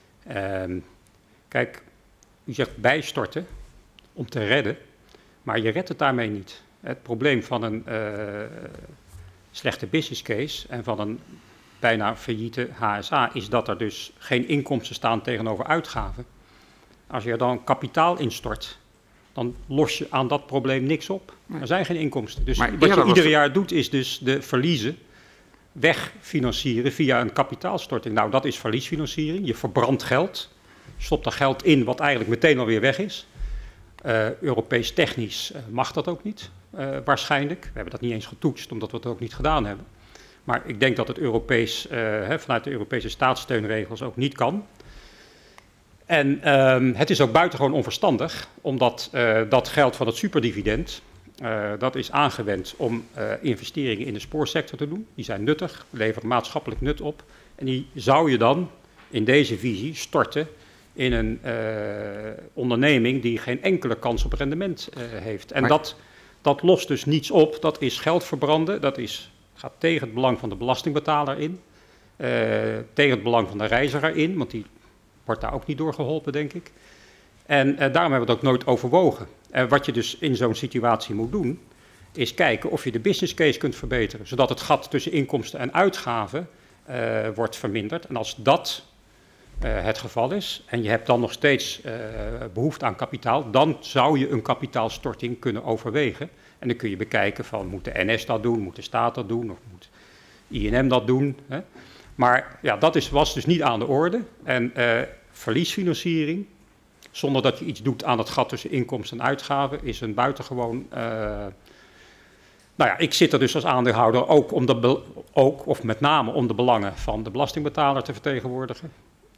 Kijk, u zegt bijstorten om te redden, maar je redt het daarmee niet. Het probleem van een slechte business case en van een bijna failliete HSA is dat er dus geen inkomsten staan tegenover uitgaven. Als je er dan kapitaal instort, dan los je aan dat probleem niks op. Nee. Er zijn geen inkomsten. Dus wat je ieder jaar doet, is dus de verliezen wegfinancieren via een kapitaalstorting. Nou, dat is verliesfinanciering. Je verbrandt geld, stopt er geld in wat eigenlijk meteen alweer weg is. Europees technisch mag dat ook niet, waarschijnlijk. We hebben dat niet eens getoetst, omdat we het ook niet gedaan hebben. Maar ik denk dat het Europees, vanuit de Europese staatssteunregels ook niet kan. En het is ook buitengewoon onverstandig, omdat dat geld van het superdividend, dat is aangewend om investeringen in de spoorsector te doen. Die zijn nuttig, leveren maatschappelijk nut op. En die zou je dan in deze visie storten in een onderneming die geen enkele kans op rendement heeft. En dat lost dus niets op, dat is geld verbranden, dat gaat tegen het belang van de belastingbetaler in, tegen het belang van de reiziger in, want die wordt daar ook niet door geholpen, denk ik. En daarom hebben we het ook nooit overwogen. Wat je dus in zo'n situatie moet doen, is kijken of je de business case kunt verbeteren, zodat het gat tussen inkomsten en uitgaven wordt verminderd. En als dat het geval is, en je hebt dan nog steeds behoefte aan kapitaal, dan zou je een kapitaalstorting kunnen overwegen. En dan kun je bekijken van, moet de NS dat doen, moet de staat dat doen, of moet INM dat doen, hè? Maar ja, dat was dus niet aan de orde. En verliesfinanciering, zonder dat je iets doet aan het gat tussen inkomsten en uitgaven, is een buitengewoon... Nou ja, ik zit er dus als aandeelhouder ook of met name om de belangen van de belastingbetaler te vertegenwoordigen.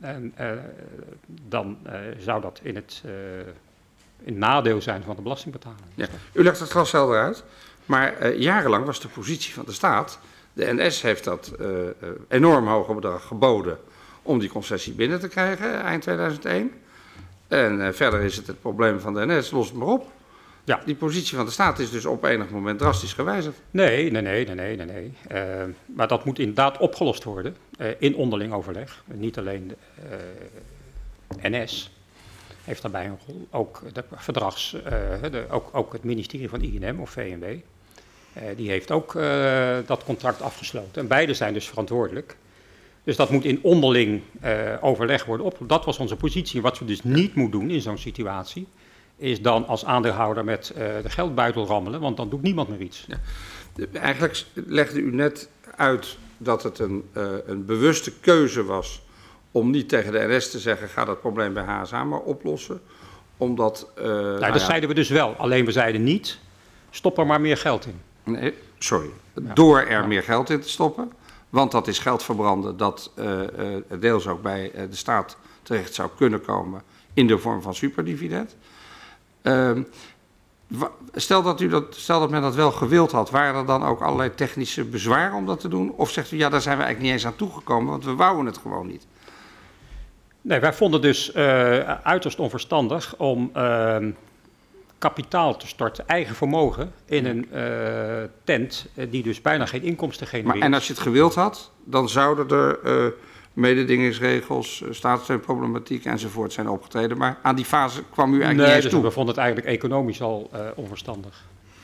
En dan zou dat in het nadeel zijn van de belastingbetaler. Ja. U legt het glashelder uit, maar jarenlang was de positie van de staat. De NS heeft dat enorm hoge bedrag geboden om die concessie binnen te krijgen eind 2001. En verder is het probleem van de NS, los het maar op. Ja. Die positie van de staat is dus op enig moment drastisch gewijzigd. Nee. Maar dat moet inderdaad opgelost worden in onderling overleg. Niet alleen de NS heeft daarbij een rol, ook de ook het ministerie van INM of VNW. Die heeft ook dat contract afgesloten. En beide zijn dus verantwoordelijk. Dus dat moet in onderling overleg worden opgelost. Dat was onze positie. Wat we dus niet moeten doen in zo'n situatie, is dan als aandeelhouder met de geldbuidel rammelen, want dan doet niemand meer iets. Ja. Eigenlijk legde u net uit dat het een bewuste keuze was om niet tegen de NS te zeggen, ga dat probleem bij HSA maar oplossen. Omdat... dat zeiden we dus wel. Alleen we zeiden niet, stop er maar meer geld in. Nee, sorry. Door er meer geld in te stoppen. Want dat is geld verbranden dat deels ook bij de staat terecht zou kunnen komen in de vorm van superdividend. Stel dat men dat wel gewild had, waren er dan ook allerlei technische bezwaren om dat te doen? Of zegt u, ja, daar zijn we eigenlijk niet eens aan toegekomen, want we wouden het gewoon niet? Nee, wij vonden dus uiterst onverstandig om kapitaal te storten, eigen vermogen, in een tent die dus bijna geen inkomsten genereert. En als je het gewild had, dan zouden er mededingingsregels, staatssteunproblematiek enzovoort zijn opgetreden. Maar aan die fase kwam u eigenlijk niet eens toe. We vonden het eigenlijk economisch al onverstandig.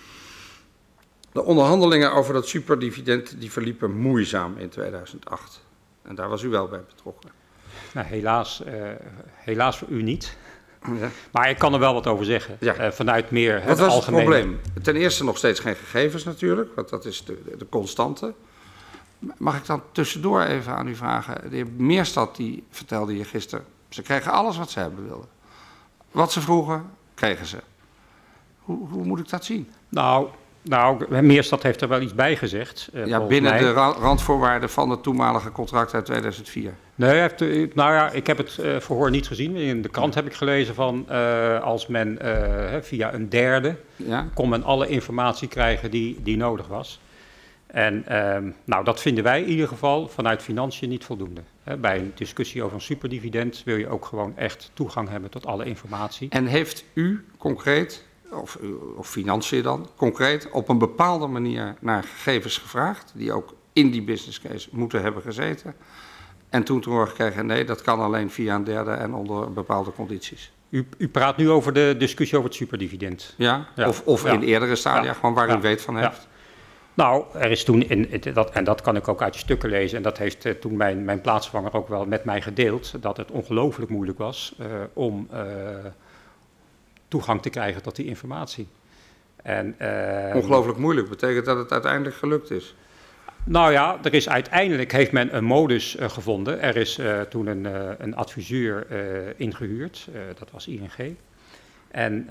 De onderhandelingen over dat superdividend die verliepen moeizaam in 2008. En daar was u wel bij betrokken. Nou, helaas voor u niet. Ja. Maar ik kan er wel wat over zeggen. Ja. Vanuit meer Wat was algemene... het probleem? Ten eerste nog steeds geen gegevens natuurlijk, want dat is de constante. Mag ik dan tussendoor even aan u vragen? De heer Meerstad die vertelde je gisteren, ze kregen alles wat ze hebben wilden. Wat ze vroegen, kregen ze. Hoe moet ik dat zien? Nou, Meerstad heeft er wel iets bij gezegd. Binnen de randvoorwaarden van het toenmalige contract uit 2004. Nee, ik heb het verhoor niet gezien. In de krant heb ik gelezen van als men via een derde kon men alle informatie krijgen die nodig was. En dat vinden wij in ieder geval vanuit financiën niet voldoende. Bij een discussie over een superdividend wil je ook gewoon echt toegang hebben tot alle informatie. En heeft u concreet, of financiën dan, concreet op een bepaalde manier naar gegevens gevraagd, die ook in die business case moeten hebben gezeten, en toen te horen gekregen, nee, dat kan alleen via een derde en onder bepaalde condities? U praat nu over de discussie over het superdividend. Ja. Of in eerdere stadia, gewoon waar u weet van heeft. Nou, er is toen, en dat kan ik ook uit stukken lezen, en dat heeft toen mijn plaatsvervanger ook wel met mij gedeeld, dat het ongelooflijk moeilijk was om toegang te krijgen tot die informatie. Ongelooflijk moeilijk, betekent dat het uiteindelijk gelukt is? Nou ja, uiteindelijk heeft men een modus gevonden. Er is toen een adviseur ingehuurd, dat was ING. En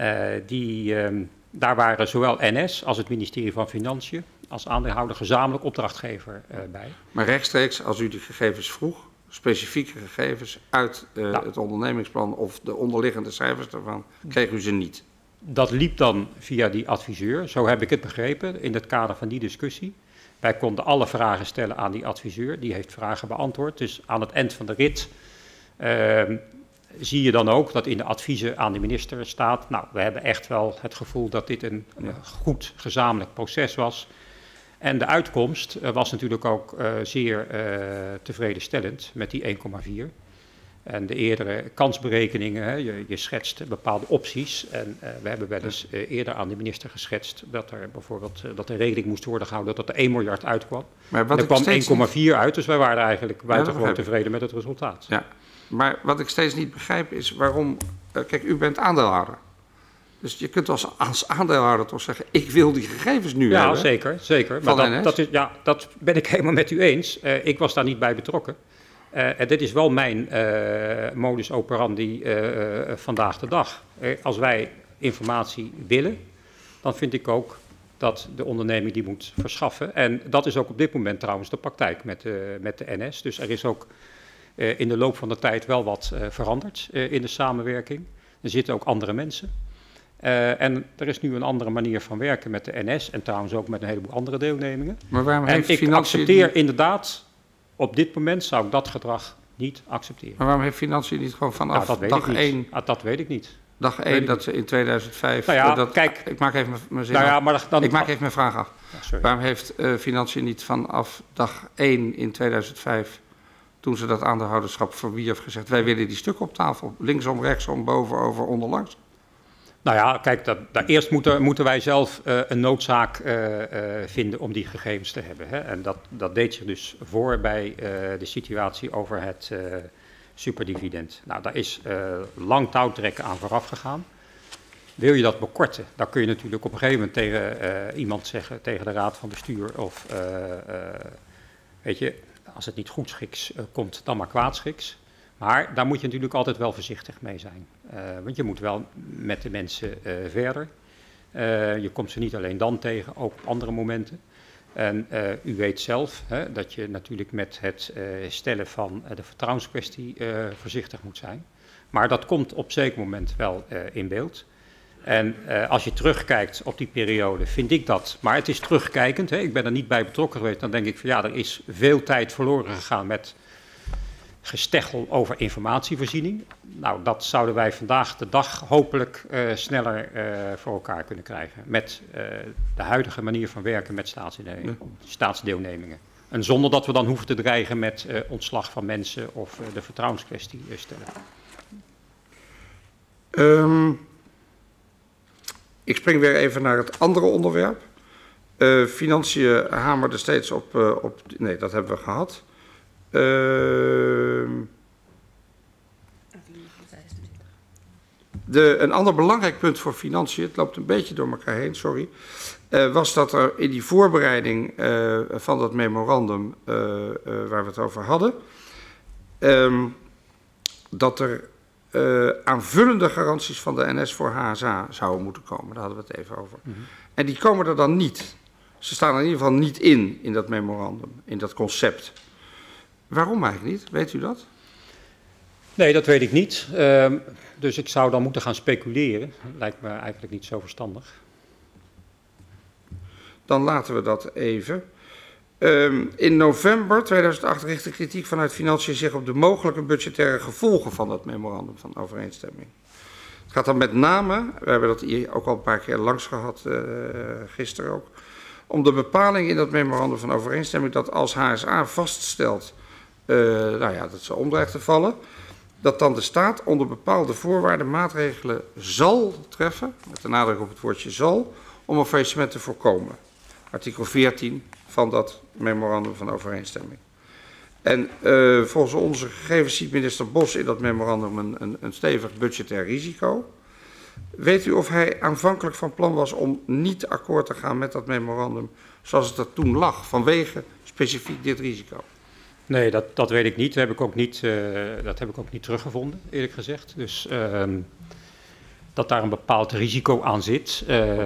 daar waren zowel NS als het ministerie van Financiën als aandeelhouder gezamenlijk opdrachtgever bij. Maar rechtstreeks, als u die gegevens vroeg, specifieke gegevens uit het ondernemingsplan of de onderliggende cijfers daarvan, kreeg u ze niet? Dat liep dan via die adviseur, zo heb ik het begrepen, in het kader van die discussie. Wij konden alle vragen stellen aan die adviseur, die heeft vragen beantwoord. Dus aan het eind van de rit zie je dan ook dat in de adviezen aan de minister staat, nou, we hebben echt wel het gevoel dat dit een goed gezamenlijk proces was. En de uitkomst was natuurlijk ook zeer tevredenstellend met die 1,4. En de eerdere kansberekeningen, je schetst bepaalde opties. En we hebben wel eens eerder aan de minister geschetst dat er bijvoorbeeld dat er rekening moest worden gehouden dat er 1 miljard uitkwam. Maar er kwam 1,4 uit, dus wij waren eigenlijk buitengewoon tevreden met het resultaat. Ja, maar wat ik steeds niet begrijp is waarom, kijk, u bent aandeelhouder. Dus je kunt als aandeelhouder toch zeggen, ik wil die gegevens nu hebben. Ja, zeker. Maar dat ben ik helemaal met u eens. Ik was daar niet bij betrokken. En dit is wel mijn modus operandi vandaag de dag. Als wij informatie willen, dan vind ik ook dat de onderneming die moet verschaffen. En dat is ook op dit moment trouwens de praktijk met de NS. Dus er is ook in de loop van de tijd wel wat veranderd in de samenwerking. Er zitten ook andere mensen. En er is nu een andere manier van werken met de NS en trouwens ook met een heleboel andere deelnemingen. Maar waarom En heeft ik Financiën accepteer inderdaad, op dit moment zou ik dat gedrag niet accepteren. Maar waarom heeft Financiën niet gewoon vanaf dag 1... Dat weet ik niet. Dag 1 dat ze in 2005... Nou ja, kijk... Ik maak even mijn zin Nou ja, af. maar dan, Ik maak even mijn vraag af. Ja, sorry. Waarom heeft Financiën niet vanaf dag 1 in 2005... toen ze dat aandeelhouderschap verwierf gezegd... wij willen die stukken op tafel, linksom, rechtsom, bovenover, onderlangs? Nou ja, kijk, eerst moeten wij zelf een noodzaak vinden om die gegevens te hebben. Hè? En dat deed zich dus voor bij de situatie over het superdividend. Nou, daar is lang touwtrekken aan vooraf gegaan. Wil je dat bekorten, dan kun je natuurlijk op een gegeven moment tegen iemand zeggen, tegen de raad van bestuur of weet je, als het niet goedschiks komt, dan maar kwaadschiks. Maar daar moet je natuurlijk altijd wel voorzichtig mee zijn. Want je moet wel met de mensen verder. Je komt ze niet alleen dan tegen, ook op andere momenten. En u weet zelf dat je natuurlijk met het stellen van de vertrouwenskwestie voorzichtig moet zijn. Maar dat komt op zeker moment wel in beeld. En als je terugkijkt op die periode, vind ik dat. Maar het is terugkijkend. Ik ben er niet bij betrokken geweest. Dan denk ik van ja, er is veel tijd verloren gegaan met gesteggel over informatievoorziening. Nou, dat zouden wij vandaag de dag hopelijk sneller voor elkaar kunnen krijgen. Met de huidige manier van werken met staatsdeelnemingen. En zonder dat we dan hoeven te dreigen met ontslag van mensen of de vertrouwenskwestie stellen. Ik spring weer even naar het andere onderwerp. Financiën hamerde steeds op... Nee, dat hebben we gehad. Een ander belangrijk punt voor Financiën, het loopt een beetje door elkaar heen, sorry, was dat er in die voorbereiding van dat memorandum waar we het over hadden, dat er aanvullende garanties van de NS voor HSA zouden moeten komen. Daar hadden we het even over. Mm-hmm. En die komen er dan niet. Ze staan er in ieder geval niet in dat memorandum, in dat concept. Waarom eigenlijk niet? Weet u dat? Nee, dat weet ik niet. Dus ik zou dan moeten gaan speculeren. Lijkt me eigenlijk niet zo verstandig. Dan laten we dat even. In november 2008 richtte kritiek vanuit Financiën zich op de mogelijke budgettaire gevolgen van dat memorandum van overeenstemming. Het gaat dan met name, we hebben dat hier ook al een paar keer langs gehad, gisteren ook, om de bepaling in dat memorandum van overeenstemming dat als HSA vaststelt dat ze om dreigt te vallen, dat dan de staat onder bepaalde voorwaarden maatregelen zal treffen, met de nadruk op het woordje zal, om een faillissement te voorkomen. Artikel 14 van dat memorandum van overeenstemming. En volgens onze gegevens ziet minister Bos in dat memorandum een stevig budgetair risico. Weet u of hij aanvankelijk van plan was om niet akkoord te gaan met dat memorandum zoals het er toen lag, vanwege specifiek dit risico? Nee, dat weet ik niet. Dat heb ik ook niet teruggevonden, eerlijk gezegd. Dus dat daar een bepaald risico aan zit.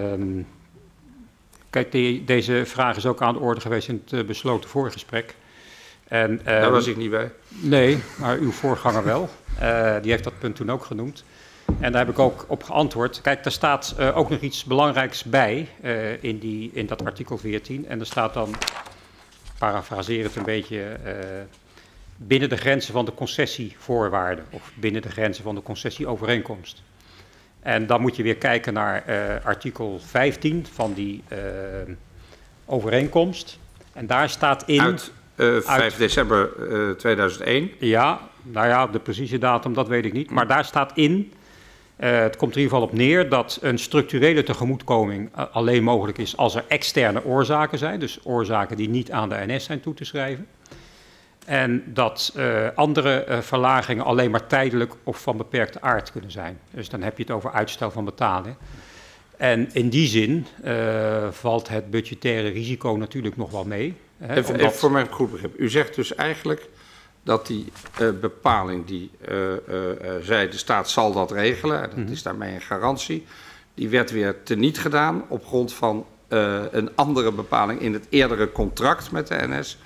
Kijk, deze vraag is ook aan de orde geweest in het besloten voorgesprek. En, daar was ik niet bij. Nee, maar uw voorganger wel. Die heeft dat punt toen ook genoemd. En daar heb ik ook op geantwoord. Kijk, daar staat ook nog iets belangrijks bij in dat artikel 14. En er staat dan, parafraserend een beetje, binnen de grenzen van de concessievoorwaarden of binnen de grenzen van de concessieovereenkomst. En dan moet je weer kijken naar artikel 15 van die overeenkomst. En daar staat in... Uit 5 december 2001. Ja, nou ja, de precieze datum, dat weet ik niet. Maar daar staat in, het komt er in ieder geval op neer, dat een structurele tegemoetkoming alleen mogelijk is als er externe oorzaken zijn. Dus oorzaken die niet aan de NS zijn toe te schrijven. En dat andere verlagingen alleen maar tijdelijk of van beperkte aard kunnen zijn. Dus dan heb je het over uitstel van betalen. En in die zin valt het budgettaire risico natuurlijk nog wel mee. Even voor mijn goed begrip. U zegt dus eigenlijk dat die bepaling die zei de staat zal dat regelen, dat is daarmee een garantie, die werd weer teniet gedaan op grond van een andere bepaling in het eerdere contract met de NS,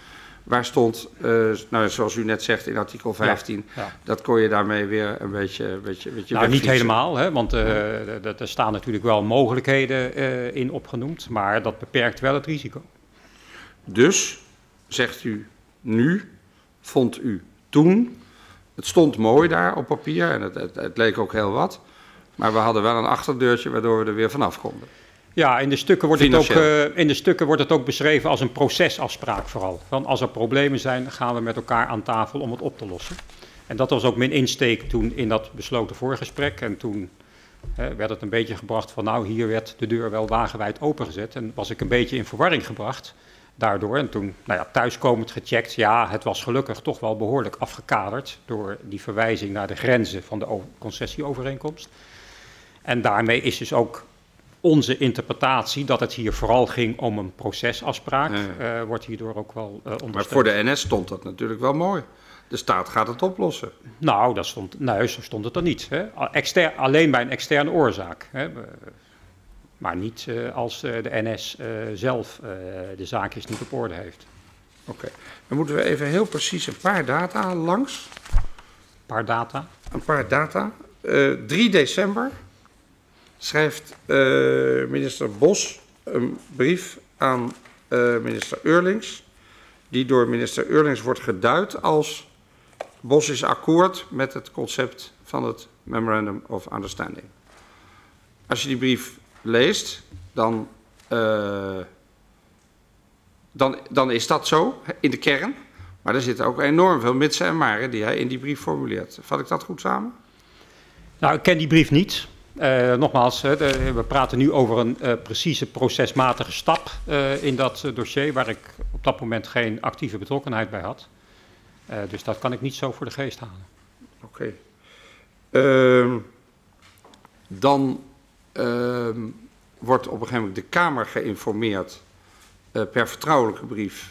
waar stond, nou, zoals u net zegt in artikel 15, dat kon je daarmee weer een beetje nou, niet helemaal, hè, want er staan natuurlijk wel mogelijkheden in opgenoemd, maar dat beperkt wel het risico. Dus, zegt u nu, vond u toen, het stond mooi daar op papier en het leek ook heel wat, maar we hadden wel een achterdeurtje waardoor we er weer vanaf konden. Ja, in de stukken wordt het ook beschreven als een procesafspraak vooral. Van als er problemen zijn, gaan we met elkaar aan tafel om het op te lossen. En dat was ook mijn insteek toen in dat besloten voorgesprek. En toen werd het een beetje gebracht van nou, hier werd de deur wel wagenwijd opengezet. En was ik een beetje in verwarring gebracht daardoor. En toen, nou ja, thuiskomend gecheckt, ja, het was gelukkig toch wel behoorlijk afgekaderd door die verwijzing naar de grenzen van de concessieovereenkomst. En daarmee is dus ook onze interpretatie dat het hier vooral ging om een procesafspraak, wordt hierdoor ook wel ondersteund. Maar voor de NS stond dat natuurlijk wel mooi. De staat gaat het oplossen. Nou, zo stond het er niet. Hè. Alleen bij een externe oorzaak. Hè. Maar niet als de NS zelf de zaakjes niet op orde heeft. Oké. Dan moeten we even heel precies een paar data langs. Een paar data. 3 december schrijft minister Bos een brief aan minister Eurlings, die door minister Eurlings wordt geduid als Bos is akkoord met het concept van het Memorandum of Understanding. Als je die brief leest, dan is dat zo in de kern, maar er zitten ook enorm veel mitsen en maren die hij in die brief formuleert. Vat ik dat goed samen? Nou, ik ken die brief niet. Nogmaals, we praten nu over een precieze procesmatige stap in dat dossier, waar ik op dat moment geen actieve betrokkenheid bij had. Dus dat kan ik niet zo voor de geest halen. Oké. Dan wordt op een gegeven moment de Kamer geïnformeerd per vertrouwelijke brief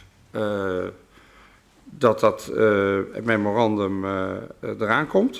dat het memorandum eraan komt.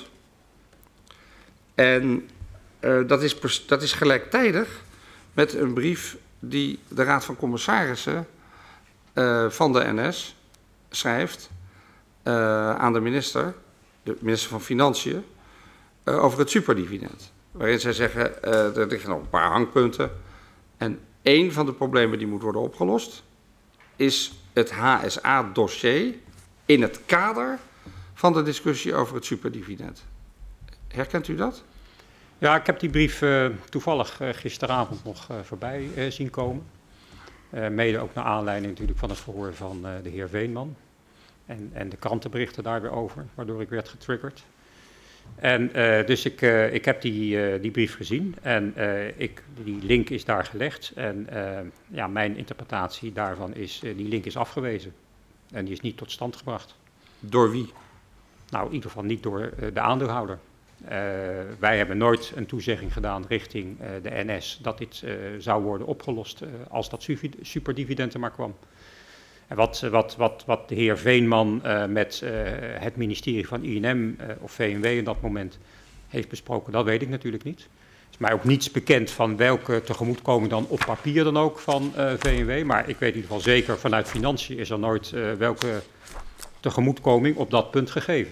En dat is gelijktijdig met een brief die de Raad van Commissarissen van de NS schrijft aan de minister van Financiën, over het superdividend. Waarin zij zeggen, er liggen nog een paar hangpunten. En één van de problemen die moet worden opgelost is het HSA-dossier in het kader van de discussie over het superdividend. Herkent u dat? Ja, ik heb die brief toevallig gisteravond nog voorbij zien komen. Mede ook naar aanleiding natuurlijk van het verhoor van de heer Veenman. En de krantenberichten daar weer over, waardoor ik werd getriggerd. En dus ik heb die brief gezien en die link is daar gelegd. En ja, mijn interpretatie daarvan is, die link is afgewezen. En die is niet tot stand gebracht. Door wie? Nou, in ieder geval niet door de aandeelhouder. Wij hebben nooit een toezegging gedaan richting de NS dat dit zou worden opgelost als dat superdividend er maar kwam. En wat de heer Veenman met het ministerie van INM of VNW in dat moment heeft besproken, dat weet ik natuurlijk niet. Er is mij ook niets bekend van welke tegemoetkoming dan op papier dan ook van VNW. Maar ik weet in ieder geval zeker vanuit Financiën is er nooit welke tegemoetkoming op dat punt gegeven.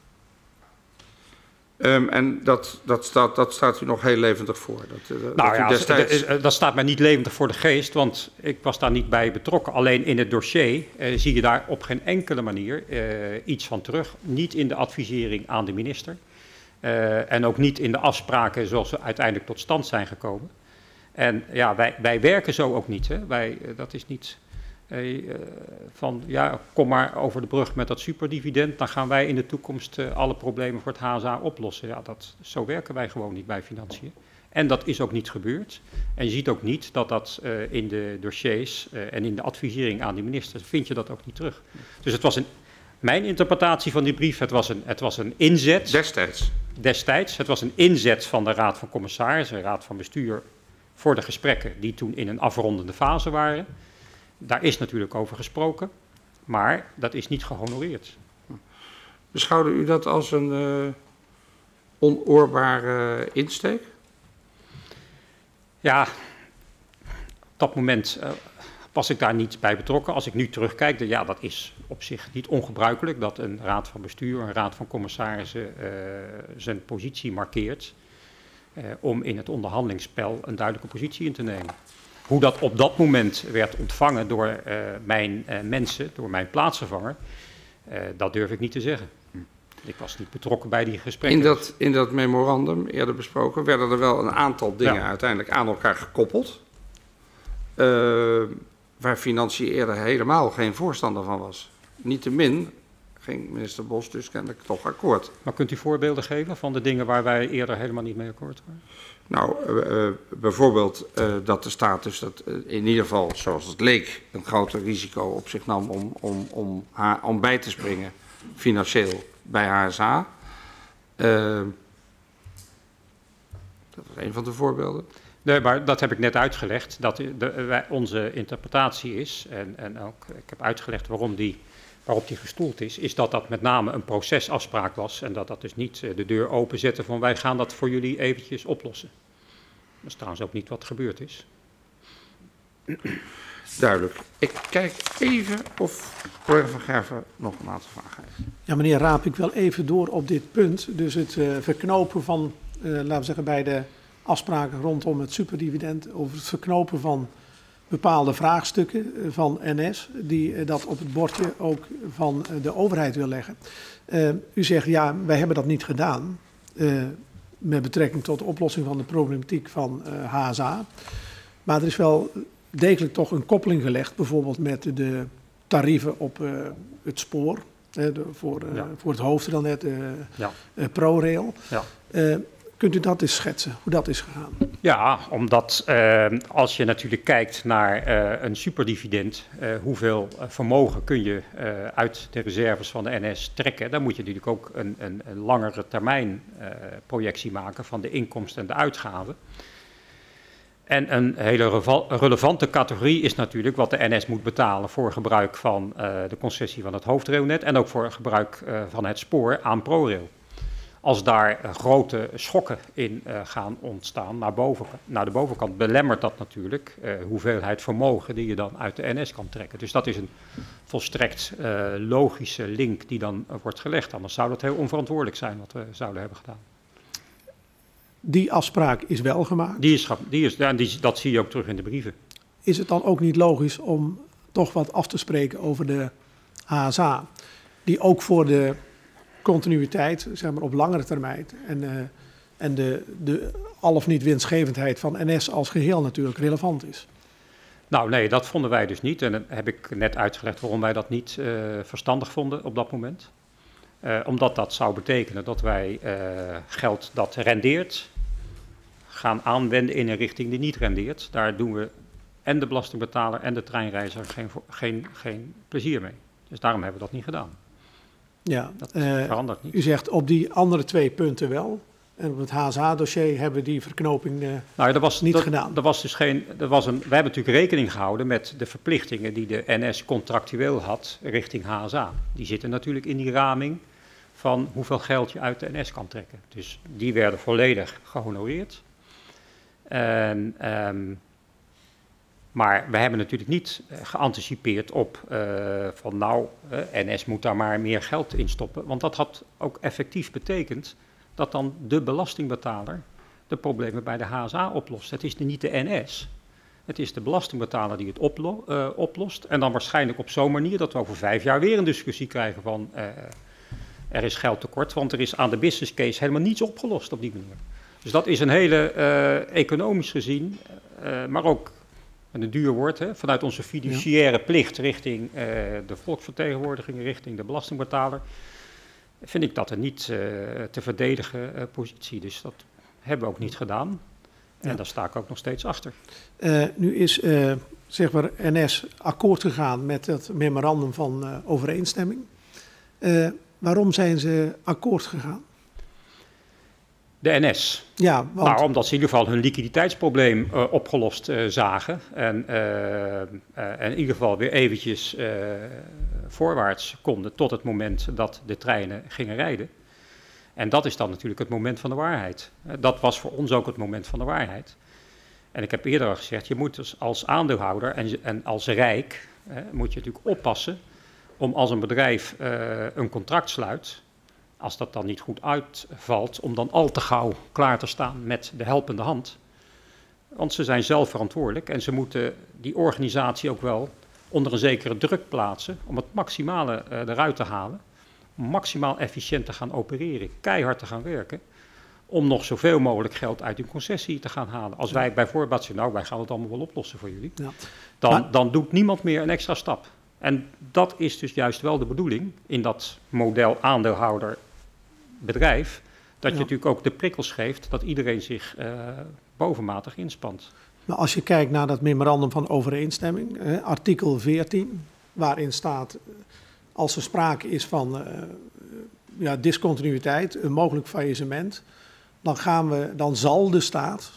En dat staat u nog heel levendig voor? Dat staat mij niet levendig voor de geest, want ik was daar niet bij betrokken. Alleen in het dossier zie je daar op geen enkele manier iets van terug. Niet in de advisering aan de minister. En ook niet in de afspraken zoals ze uiteindelijk tot stand zijn gekomen. En ja, wij werken zo ook niet. Hè. Dat is niet van, ja, kom maar over de brug met dat superdividend. Dan gaan wij in de toekomst alle problemen voor het HSA oplossen. Ja, zo werken wij gewoon niet bij Financiën. En dat is ook niet gebeurd. En je ziet ook niet dat in de dossiers en in de advisering aan de minister vind je dat ook niet terug. Dus het was mijn interpretatie van die brief, het was een inzet. Destijds. Het was een inzet van de Raad van Commissarissen, de Raad van Bestuur, voor de gesprekken die toen in een afrondende fase waren. Daar is natuurlijk over gesproken, maar dat is niet gehonoreerd. Beschouwde u dat als een onoorbare insteek? Ja, op dat moment was ik daar niet bij betrokken. Als ik nu terugkijk, ja, dat is op zich niet ongebruikelijk dat een raad van bestuur, een raad van commissarissen zijn positie markeert om in het onderhandelingsspel een duidelijke positie in te nemen. Hoe dat op dat moment werd ontvangen door mijn mensen, door mijn plaatsvervanger, dat durf ik niet te zeggen. Ik was niet betrokken bij die gesprekken. In dat memorandum, eerder besproken, werden er wel een aantal dingen uiteindelijk aan elkaar gekoppeld. Waar Financiën eerder helemaal geen voorstander van was. Niettemin ging minister Bos dus kennelijk toch akkoord. Maar kunt u voorbeelden geven van de dingen waar wij eerder helemaal niet mee akkoord waren? Nou, bijvoorbeeld dat de staat dus dat in ieder geval, zoals het leek, een groter risico op zich nam om bij te springen financieel bij HSA. Dat was een van de voorbeelden. Nee, maar dat heb ik net uitgelegd, dat onze interpretatie is, en ook ik heb uitgelegd waarop die gestoeld is dat dat met name een procesafspraak was en dat dat dus niet de deur openzette van wij gaan dat voor jullie eventjes oplossen. Dat is trouwens ook niet wat gebeurd is. Duidelijk. Ik kijk even of collega Van Gerven nog een aantal vragen heeft. Ja, meneer Raap, ik wil even door op dit punt. Dus het verknopen van, laten we zeggen, bij de afspraken rondom het superdividend, over het verknopen van bepaalde vraagstukken van NS, die dat op het bordje ook van de overheid wil leggen. U zegt, ja, wij hebben dat niet gedaan met betrekking tot de oplossing van de problematiek van HSA. Maar er is wel degelijk toch een koppeling gelegd, bijvoorbeeld met de tarieven op het spoor, voor het hoofdrailnet, ProRail. Ja. Kunt u dat eens schetsen, hoe dat is gegaan? Ja, omdat als je natuurlijk kijkt naar een superdividend, hoeveel vermogen kun je uit de reserves van de NS trekken, dan moet je natuurlijk ook een langere termijn projectie maken van de inkomsten en de uitgaven. En een hele relevante categorie is natuurlijk wat de NS moet betalen voor gebruik van de concessie van het hoofdrailnet en ook voor gebruik van het spoor aan ProRail. Als daar grote schokken in gaan ontstaan naar de bovenkant, belemmert dat natuurlijk hoeveelheid vermogen die je dan uit de NS kan trekken. Dus dat is een volstrekt logische link die dan wordt gelegd. Anders zou dat heel onverantwoordelijk zijn wat we zouden hebben gedaan. Die afspraak is wel gemaakt. Dat zie je ook terug in de brieven. Is het dan ook niet logisch om toch wat af te spreken over de HSA, die ook voor de continuïteit, zeg maar op langere termijn, en de al of niet winstgevendheid van NS als geheel natuurlijk relevant is? Nou nee, dat vonden wij dus niet. En dan heb ik net uitgelegd waarom wij dat niet verstandig vonden op dat moment. Omdat dat zou betekenen dat wij geld dat rendeert gaan aanwenden in een richting die niet rendeert. Daar doen we en de belastingbetaler en de treinreiziger geen plezier mee. Dus daarom hebben we dat niet gedaan. Ja, dat verandert niet. U zegt op die andere twee punten wel. En op het HSA-dossier hebben we die verknoping niet gedaan. We hebben natuurlijk rekening gehouden met de verplichtingen die de NS contractueel had richting HSA. Die zitten natuurlijk in die raming van hoeveel geld je uit de NS kan trekken. Dus die werden volledig gehonoreerd. Maar we hebben natuurlijk niet geanticipeerd op NS moet daar maar meer geld in stoppen. Want dat had ook effectief betekend dat dan de belastingbetaler de problemen bij de HSA oplost. Het is niet de NS, het is de belastingbetaler die het oplost. En dan waarschijnlijk op zo'n manier dat we over 5 jaar weer een discussie krijgen van er is geld tekort. Want er is aan de business case helemaal niets opgelost op die manier. Dus dat is een hele economisch gezien, maar ook een duur woord, vanuit onze fiduciaire plicht richting de volksvertegenwoordiging, richting de belastingbetaler, vind ik dat een niet te verdedigen positie. Dus dat hebben we ook niet gedaan. En daar sta ik ook nog steeds achter. Nu is zeg maar NS akkoord gegaan met het memorandum van overeenstemming. Waarom zijn ze akkoord gegaan? De NS. Ja, want... Nou, omdat ze in ieder geval hun liquiditeitsprobleem opgelost zagen. En in ieder geval weer eventjes voorwaarts konden tot het moment dat de treinen gingen rijden. En dat is dan natuurlijk het moment van de waarheid. Dat was voor ons ook het moment van de waarheid. En ik heb eerder al gezegd, je moet dus als aandeelhouder en als rijk, moet je natuurlijk oppassen om als een bedrijf een contract sluit, als dat dan niet goed uitvalt, om dan al te gauw klaar te staan met de helpende hand. Want ze zijn zelf verantwoordelijk en ze moeten die organisatie ook wel onder een zekere druk plaatsen om het maximale eruit te halen, om maximaal efficiënt te gaan opereren, keihard te gaan werken, om nog zoveel mogelijk geld uit hun concessie te gaan halen. Als wij bijvoorbeeld zeggen, nou wij gaan het allemaal wel oplossen voor jullie, dan doet niemand meer een extra stap. En dat is dus juist wel de bedoeling in dat model aandeelhouder-bedrijf, dat je natuurlijk ook de prikkels geeft dat iedereen zich bovenmatig inspant. Nou, als je kijkt naar dat memorandum van overeenstemming, artikel 14, waarin staat, als er sprake is van discontinuïteit, een mogelijk faillissement, dan zal de staat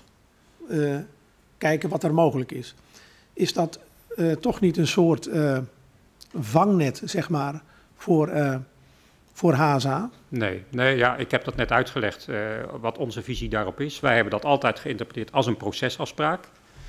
kijken wat er mogelijk is. Is dat toch niet een soort vangnet, zeg maar, voor HSA? Nee, ja, ik heb dat net uitgelegd wat onze visie daarop is. Wij hebben dat altijd geïnterpreteerd als een procesafspraak.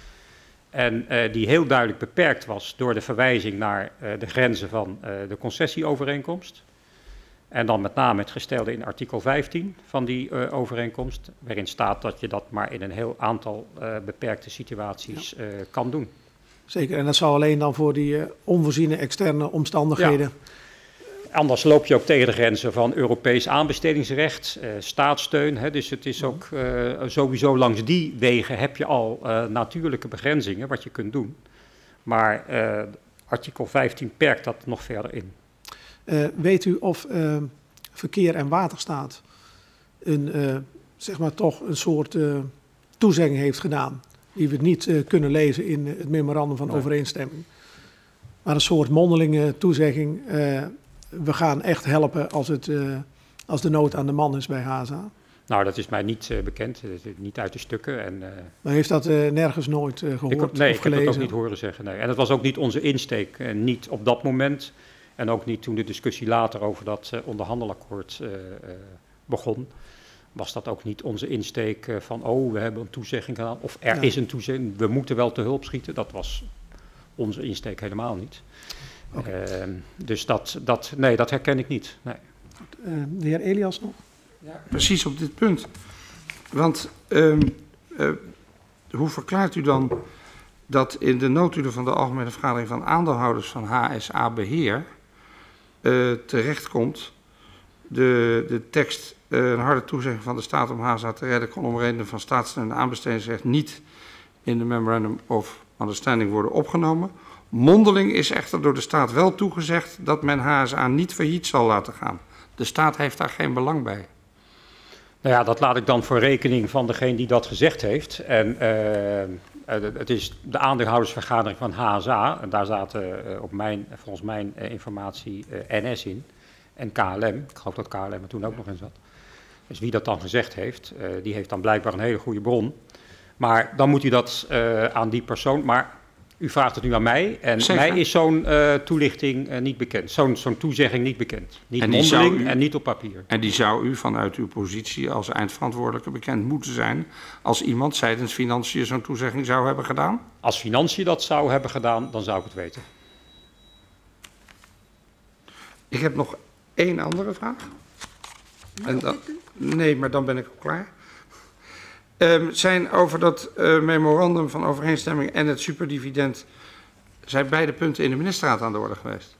En die heel duidelijk beperkt was door de verwijzing naar de grenzen van de concessieovereenkomst. En dan met name het gestelde in artikel 15 van die overeenkomst, waarin staat dat je dat maar in een heel aantal beperkte situaties kan doen. Zeker, en dat zou alleen dan voor die onvoorziene externe omstandigheden. Ja. Anders loop je ook tegen de grenzen van Europees aanbestedingsrecht, staatssteun. Hè, dus het is ook sowieso langs die wegen heb je al natuurlijke begrenzingen wat je kunt doen. Maar artikel 15 perkt dat nog verder in. Weet u of Verkeer en Waterstaat zeg maar toch een soort toezegging heeft gedaan, die we niet kunnen lezen in het memorandum van overeenstemming, maar een soort mondelinge toezegging, we gaan echt helpen als de nood aan de man is bij HSA? Nou, dat is mij niet bekend, niet uit de stukken. En, maar heeft dat nergens nooit gehoord of gelezen? Nee, ik heb dat ook niet horen zeggen. Nee. En dat was ook niet onze insteek, niet op dat moment. En ook niet toen de discussie later over dat onderhandelakkoord begon. Was dat ook niet onze insteek van, we hebben een toezegging gedaan. Of er is een toezegging, we moeten wel te hulp schieten. Dat was onze insteek helemaal niet. Okay. Dus dat herken ik niet. Nee. De heer Elias nog? Ja, precies op dit punt. Want hoe verklaart u dan dat in de notulen van de Algemene Vergadering van Aandeelhouders van HSA Beheer terechtkomt de tekst een harde toezegging van de staat om HSA te redden kon om redenen van staatssteun en aanbestedingsrecht niet in de Memorandum of Understanding worden opgenomen. Mondeling is echter door de staat wel toegezegd dat men HSA niet failliet zal laten gaan. De staat heeft daar geen belang bij. Nou ja, dat laat ik dan voor rekening van degene die dat gezegd heeft. En het is de aandeelhoudersvergadering van HSA. En daar zaten volgens mijn informatie NS in en KLM. Ik geloof dat KLM er toen ook nog in zat. Dus wie dat dan gezegd heeft, die heeft dan blijkbaar een hele goede bron. Maar dan moet u dat aan die persoon... Maar u vraagt het nu aan mij en mij is zo'n toelichting niet bekend. Zo'n toezegging niet bekend. Niet mondeling en niet op papier. En die zou u vanuit uw positie als eindverantwoordelijke bekend moeten zijn als iemand zijdens Financiën zo'n toezegging zou hebben gedaan? Als Financiën dat zou hebben gedaan, dan zou ik het weten. Ik heb nog één andere vraag. Nee, maar dan ben ik ook klaar. Zijn over dat memorandum van overeenstemming en het superdividend, zijn beide punten in de ministerraad aan de orde geweest?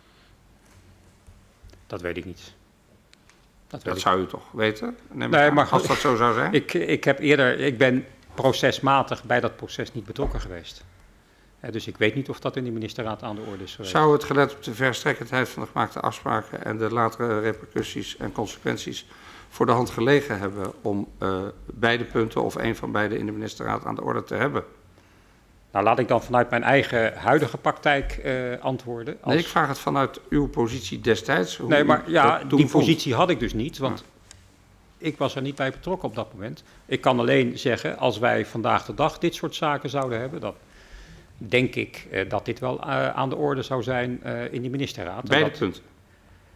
Dat weet ik niet. Dat zou u toch weten? Nee, maar als dat zo zou zijn? Ik ben procesmatig bij dat proces niet betrokken geweest. Dus ik weet niet of dat in de ministerraad aan de orde is geweest. Zou het gelet op de verstrekkendheid van de gemaakte afspraken en de latere repercussies en consequenties voor de hand gelegen hebben om beide punten of een van beide in de ministerraad aan de orde te hebben? Nou, laat ik dan vanuit mijn eigen huidige praktijk antwoorden. Nee, ik vraag het vanuit uw positie destijds. Nee, maar ja, die positie had ik dus niet, want ik was er niet bij betrokken op dat moment. Ik kan alleen zeggen, als wij vandaag de dag dit soort zaken zouden hebben, dan denk ik dat dit wel aan de orde zou zijn in de ministerraad. Beide punten?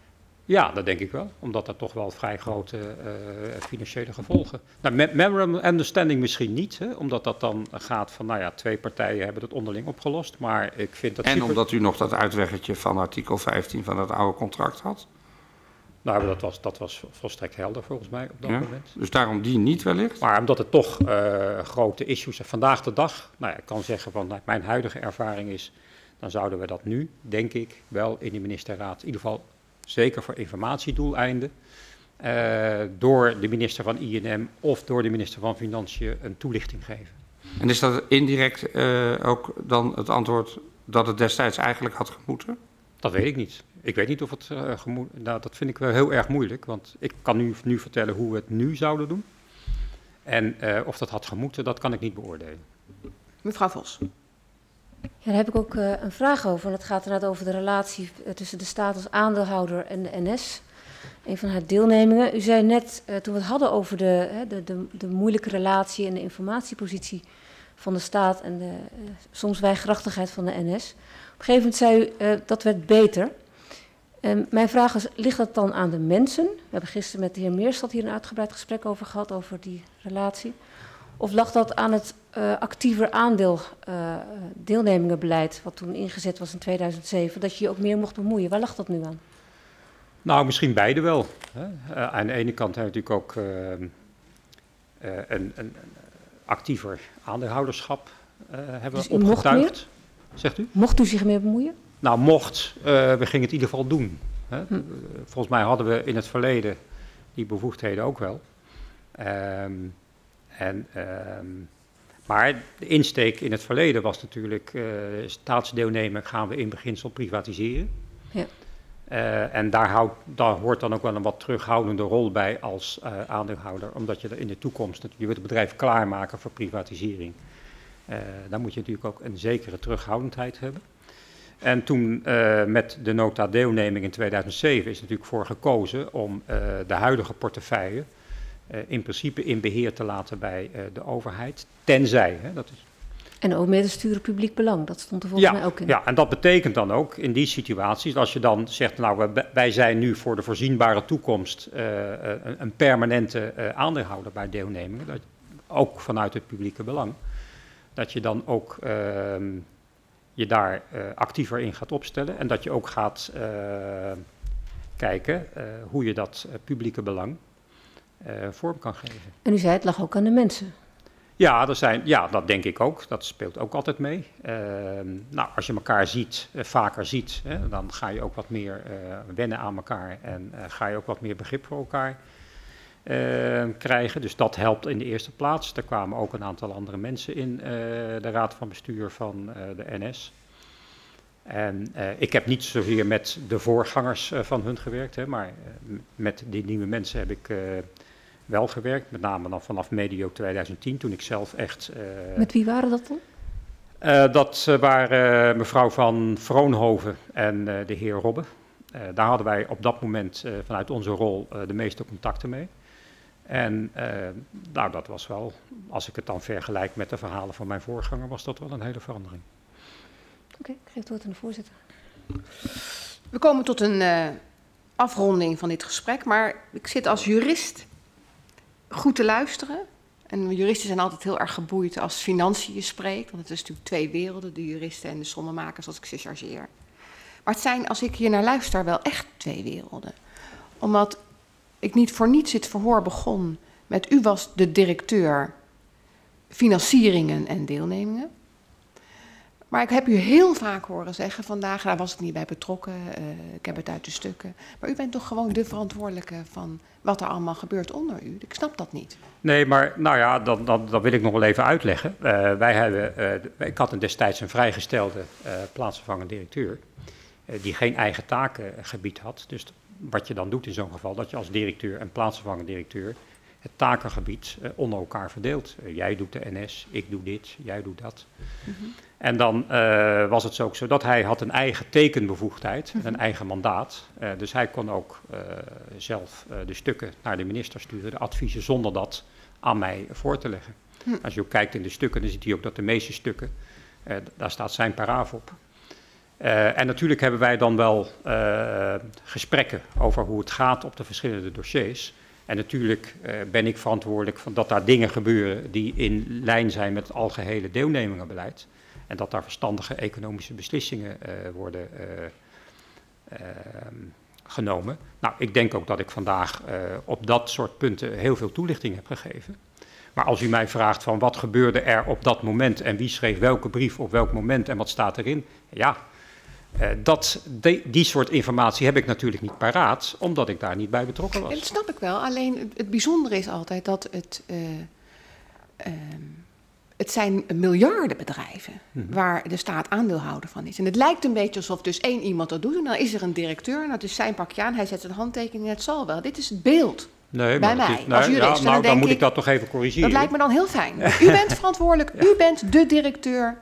Ja, dat denk ik wel, omdat dat toch wel vrij grote financiële gevolgen. Nou, memorandum of understanding misschien niet, hè, omdat dat dan gaat van, nou ja, 2 partijen hebben het onderling opgelost, maar ik vind dat... En omdat u nog dat uitweggetje van artikel 15 van het oude contract had? Nou, dat was volstrekt helder volgens mij op dat moment. Dus daarom die niet wellicht? Maar omdat het toch grote issues zijn. Vandaag de dag, nou ja, ik kan zeggen van mijn huidige ervaring is, dan zouden we dat nu, denk ik, wel in de ministerraad, in ieder geval zeker voor informatiedoeleinden, door de minister van INM of door de minister van Financiën een toelichting geven. En is dat indirect ook dan het antwoord dat het destijds eigenlijk had gemoeten? Dat weet ik niet. Ik weet niet of het nou, dat vind ik wel heel erg moeilijk, want ik kan nu vertellen hoe we het nu zouden doen. En of dat had gemoeten, dat kan ik niet beoordelen. Mevrouw Vos. Ja, daar heb ik ook een vraag over. En dat gaat inderdaad over de relatie tussen de staat als aandeelhouder en de NS. Een van haar deelnemingen. U zei net, toen we het hadden over de moeilijke relatie en de informatiepositie van de staat en de soms weigerachtigheid van de NS. Op een gegeven moment zei u, dat werd beter. Mijn vraag is, ligt dat dan aan de mensen? We hebben gisteren met de heer Meerstad hier een uitgebreid gesprek over gehad, over die relatie. Of lag dat aan het actiever deelnemingenbeleid, wat toen ingezet was in 2007, dat je je ook meer mocht bemoeien? Waar lag dat nu aan? Nou, misschien beide wel. Hè. Aan de ene kant hebben we natuurlijk ook een actiever aandeelhouderschap hebben dus opgetuigd. Meer? Zegt u? Mocht u zich meer bemoeien? Nou, we gingen het in ieder geval doen. Hè. Volgens mij hadden we in het verleden die bevoegdheden ook wel. Maar de insteek in het verleden was natuurlijk, staatsdeelnemer gaan we in beginsel privatiseren. Ja. En daar hoort dan ook wel een wat terughoudende rol bij als aandeelhouder, omdat je er in de toekomst, je wilt het bedrijf klaarmaken voor privatisering. Dan moet je natuurlijk ook een zekere terughoudendheid hebben. En toen met de nota deelneming in 2007 is natuurlijk voor gekozen om de huidige portefeuille in principe in beheer te laten bij de overheid, tenzij. Hè, dat is... En ook met het sturen publiek belang, dat stond er volgens mij ook in. Ja, en dat betekent dan ook in die situaties, als je dan zegt, nou wij zijn nu voor de voorzienbare toekomst een permanente aandeelhouder bij deelnemingen, ook vanuit het publieke belang, dat je dan ook je daar actiever in gaat opstellen en dat je ook gaat kijken hoe je dat publieke belang vorm kan geven. En u zei, het lag ook aan de mensen. Ja, dat denk ik ook. Dat speelt ook altijd mee. Nou, als je elkaar vaker ziet, dan ga je ook wat meer wennen aan elkaar en ga je ook wat meer begrip voor elkaar krijgen. Dus dat helpt in de eerste plaats. Er kwamen ook een aantal andere mensen in de raad van bestuur van de NS. En ik heb niet zozeer met de voorgangers van hun gewerkt, maar met die nieuwe mensen heb ik wel gewerkt. Met name dan vanaf medio 2010, toen ik zelf echt... Met wie waren dat dan? Dat waren mevrouw van Vroonhoven en de heer Robbe. Daar hadden wij op dat moment vanuit onze rol de meeste contacten mee. En nou, dat was wel, als ik het dan vergelijk met de verhalen van mijn voorganger, was dat wel een hele verandering. Oké, ik geef het woord aan de voorzitter. We komen tot een afronding van dit gesprek, maar ik zit als jurist goed te luisteren. En juristen zijn altijd heel erg geboeid als financiën spreekt, want het is natuurlijk 2 werelden, de juristen en de sommenmakers als ik ze chargeer. Maar het zijn, als ik hier naar luister, wel echt 2 werelden. Omdat ik niet voor niets het verhoor begon met u was de directeur financieringen en deelnemingen. Maar ik heb u heel vaak horen zeggen vandaag, daar was ik niet bij betrokken, ik heb het uit de stukken. Maar u bent toch gewoon de verantwoordelijke van wat er allemaal gebeurt onder u? Ik snap dat niet. Nee, maar nou ja, dat wil ik nog wel even uitleggen. Ik had destijds een vrijgestelde plaatsvervangend directeur, die geen eigen takengebied had. Dus wat je dan doet in zo'n geval, dat je als directeur en plaatsvervangend directeur het takengebied onder elkaar verdeelt. Jij doet de NS, ik doe dit, jij doet dat. Mm-hmm. En dan was het ook zo dat hij had een eigen tekenbevoegdheid, een eigen mandaat. Dus hij kon ook zelf de stukken naar de minister sturen, de adviezen, zonder dat aan mij voor te leggen. Als je ook kijkt in de stukken, dan ziet hij ook dat de meeste stukken, daar staat zijn paraaf op. En natuurlijk hebben wij dan wel gesprekken over hoe het gaat op de verschillende dossiers. En natuurlijk ben ik verantwoordelijk dat daar dingen gebeuren die in lijn zijn met het algehele deelnemingenbeleid. En dat daar verstandige economische beslissingen worden genomen. Nou, ik denk ook dat ik vandaag op dat soort punten heel veel toelichting heb gegeven. Maar als u mij vraagt van wat gebeurde er op dat moment en wie schreef welke brief op welk moment en wat staat erin, ja, die soort informatie heb ik natuurlijk niet paraat, omdat ik daar niet bij betrokken was. En dat snap ik wel, alleen het bijzondere is altijd dat het zijn miljardenbedrijven waar de staat aandeelhouder van is. En het lijkt een beetje alsof dus één iemand dat doet en dan is er een directeur en dat is zijn pakje aan, hij zet zijn handtekening en het zal wel. Dit is het beeld. Nee, bij mij, als jurist. Ja, dan moet ik dat toch even corrigeren. Dat lijkt me dan heel fijn. U bent verantwoordelijk, u bent de directeur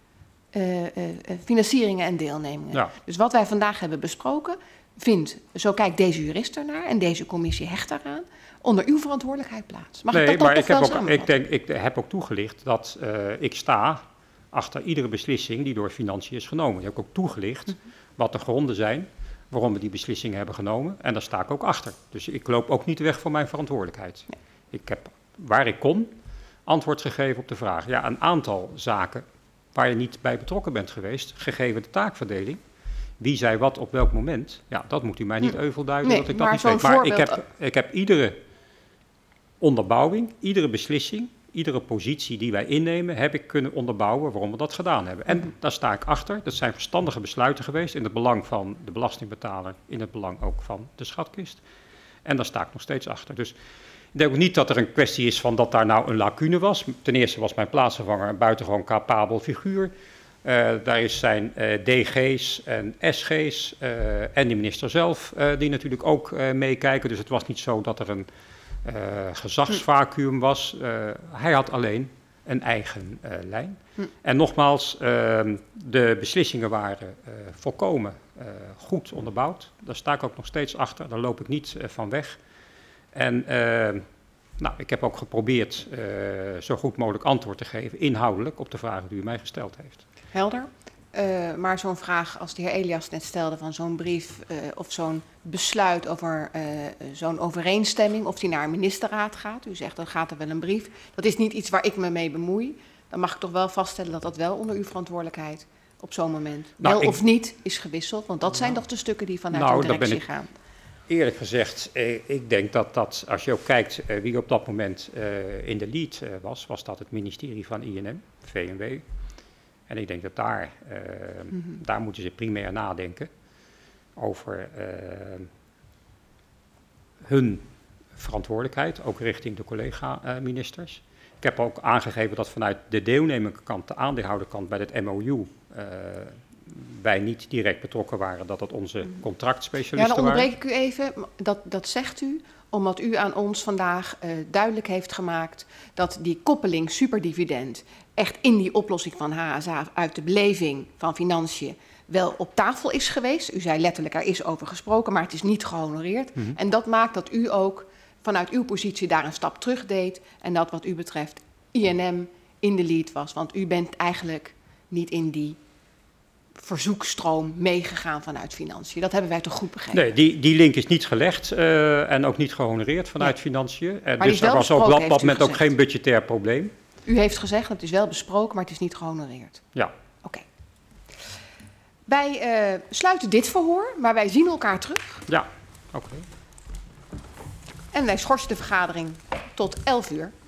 financieringen en deelnemingen. Ja. Dus wat wij vandaag hebben besproken, zo kijkt deze jurist ernaar en deze commissie hecht daaraan, onder uw verantwoordelijkheid plaats. Mag ik dat maar ik heb ook toegelicht dat ik sta achter iedere beslissing die door financiën is genomen. Ik heb ook toegelicht wat de gronden zijn waarom we die beslissingen hebben genomen. En daar sta ik ook achter. Dus ik loop ook niet weg van mijn verantwoordelijkheid. Nee. Ik heb, waar ik kon, antwoord gegeven op de vraag. Ja, een aantal zaken waar je niet bij betrokken bent geweest, gegeven de taakverdeling. Wie zei wat op welk moment? Ja, dat moet u mij niet euvel duiden dat ik dat niet weet. Maar ik heb iedere onderbouwing, iedere beslissing, iedere positie die wij innemen, heb ik kunnen onderbouwen waarom we dat gedaan hebben. En daar sta ik achter. Dat zijn verstandige besluiten geweest in het belang van de belastingbetaler, in het belang ook van de schatkist. En daar sta ik nog steeds achter. Dus ik denk ook niet dat er een kwestie is van dat daar nou een lacune was. Ten eerste was mijn plaatsvervanger een buitengewoon capabel figuur. Daar is zijn DG's en SG's en de minister zelf die natuurlijk ook meekijken. Dus het was niet zo dat er een gezagsvacuüm was. Hij had alleen een eigen lijn. En nogmaals, de beslissingen waren volkomen goed onderbouwd. Daar sta ik ook nog steeds achter. Daar loop ik niet van weg. En ik heb ook geprobeerd zo goed mogelijk antwoord te geven, inhoudelijk, op de vragen die u mij gesteld heeft. Helder. Maar zo'n vraag als de heer Elias net stelde van zo'n brief of zo'n besluit over zo'n overeenstemming, of die naar een ministerraad gaat. U zegt, dan gaat er wel een brief. Dat is niet iets waar ik me mee bemoei. Dan mag ik toch wel vaststellen dat dat wel onder uw verantwoordelijkheid op zo'n moment of niet is gewisseld. Want dat zijn toch de stukken die vanuit de directie gaan. Eerlijk gezegd, ik denk dat als je ook kijkt wie op dat moment in de lead was dat het ministerie van INM, VNW. En ik denk dat daar moeten ze primair nadenken over hun verantwoordelijkheid, ook richting de collega-ministers. Ik heb ook aangegeven dat vanuit de deelnemerkant, de aandeelhouderkant bij het MOU, wij niet direct betrokken waren, dat onze contractspecialisten waren. Ja, dan onderbreek ik u even. Dat zegt u omdat u aan ons vandaag duidelijk heeft gemaakt dat die koppeling superdividend echt in die oplossing van HSA uit de beleving van financiën wel op tafel is geweest. U zei letterlijk, er is over gesproken, maar het is niet gehonoreerd. En dat maakt dat u ook vanuit uw positie daar een stap terug deed en dat wat u betreft INM in de lead was. Want u bent eigenlijk niet in die verzoekstroom meegegaan vanuit financiën. Dat hebben wij toch goed begrepen? Nee, die link is niet gelegd en ook niet gehonoreerd vanuit financiën. Dus er was op dat moment ook geen budgetair probleem. U heeft gezegd, het is wel besproken, maar het is niet gehonoreerd. Ja. Oké. Wij sluiten dit verhoor, maar wij zien elkaar terug. Ja, oké. En wij schorsen de vergadering tot 11 uur.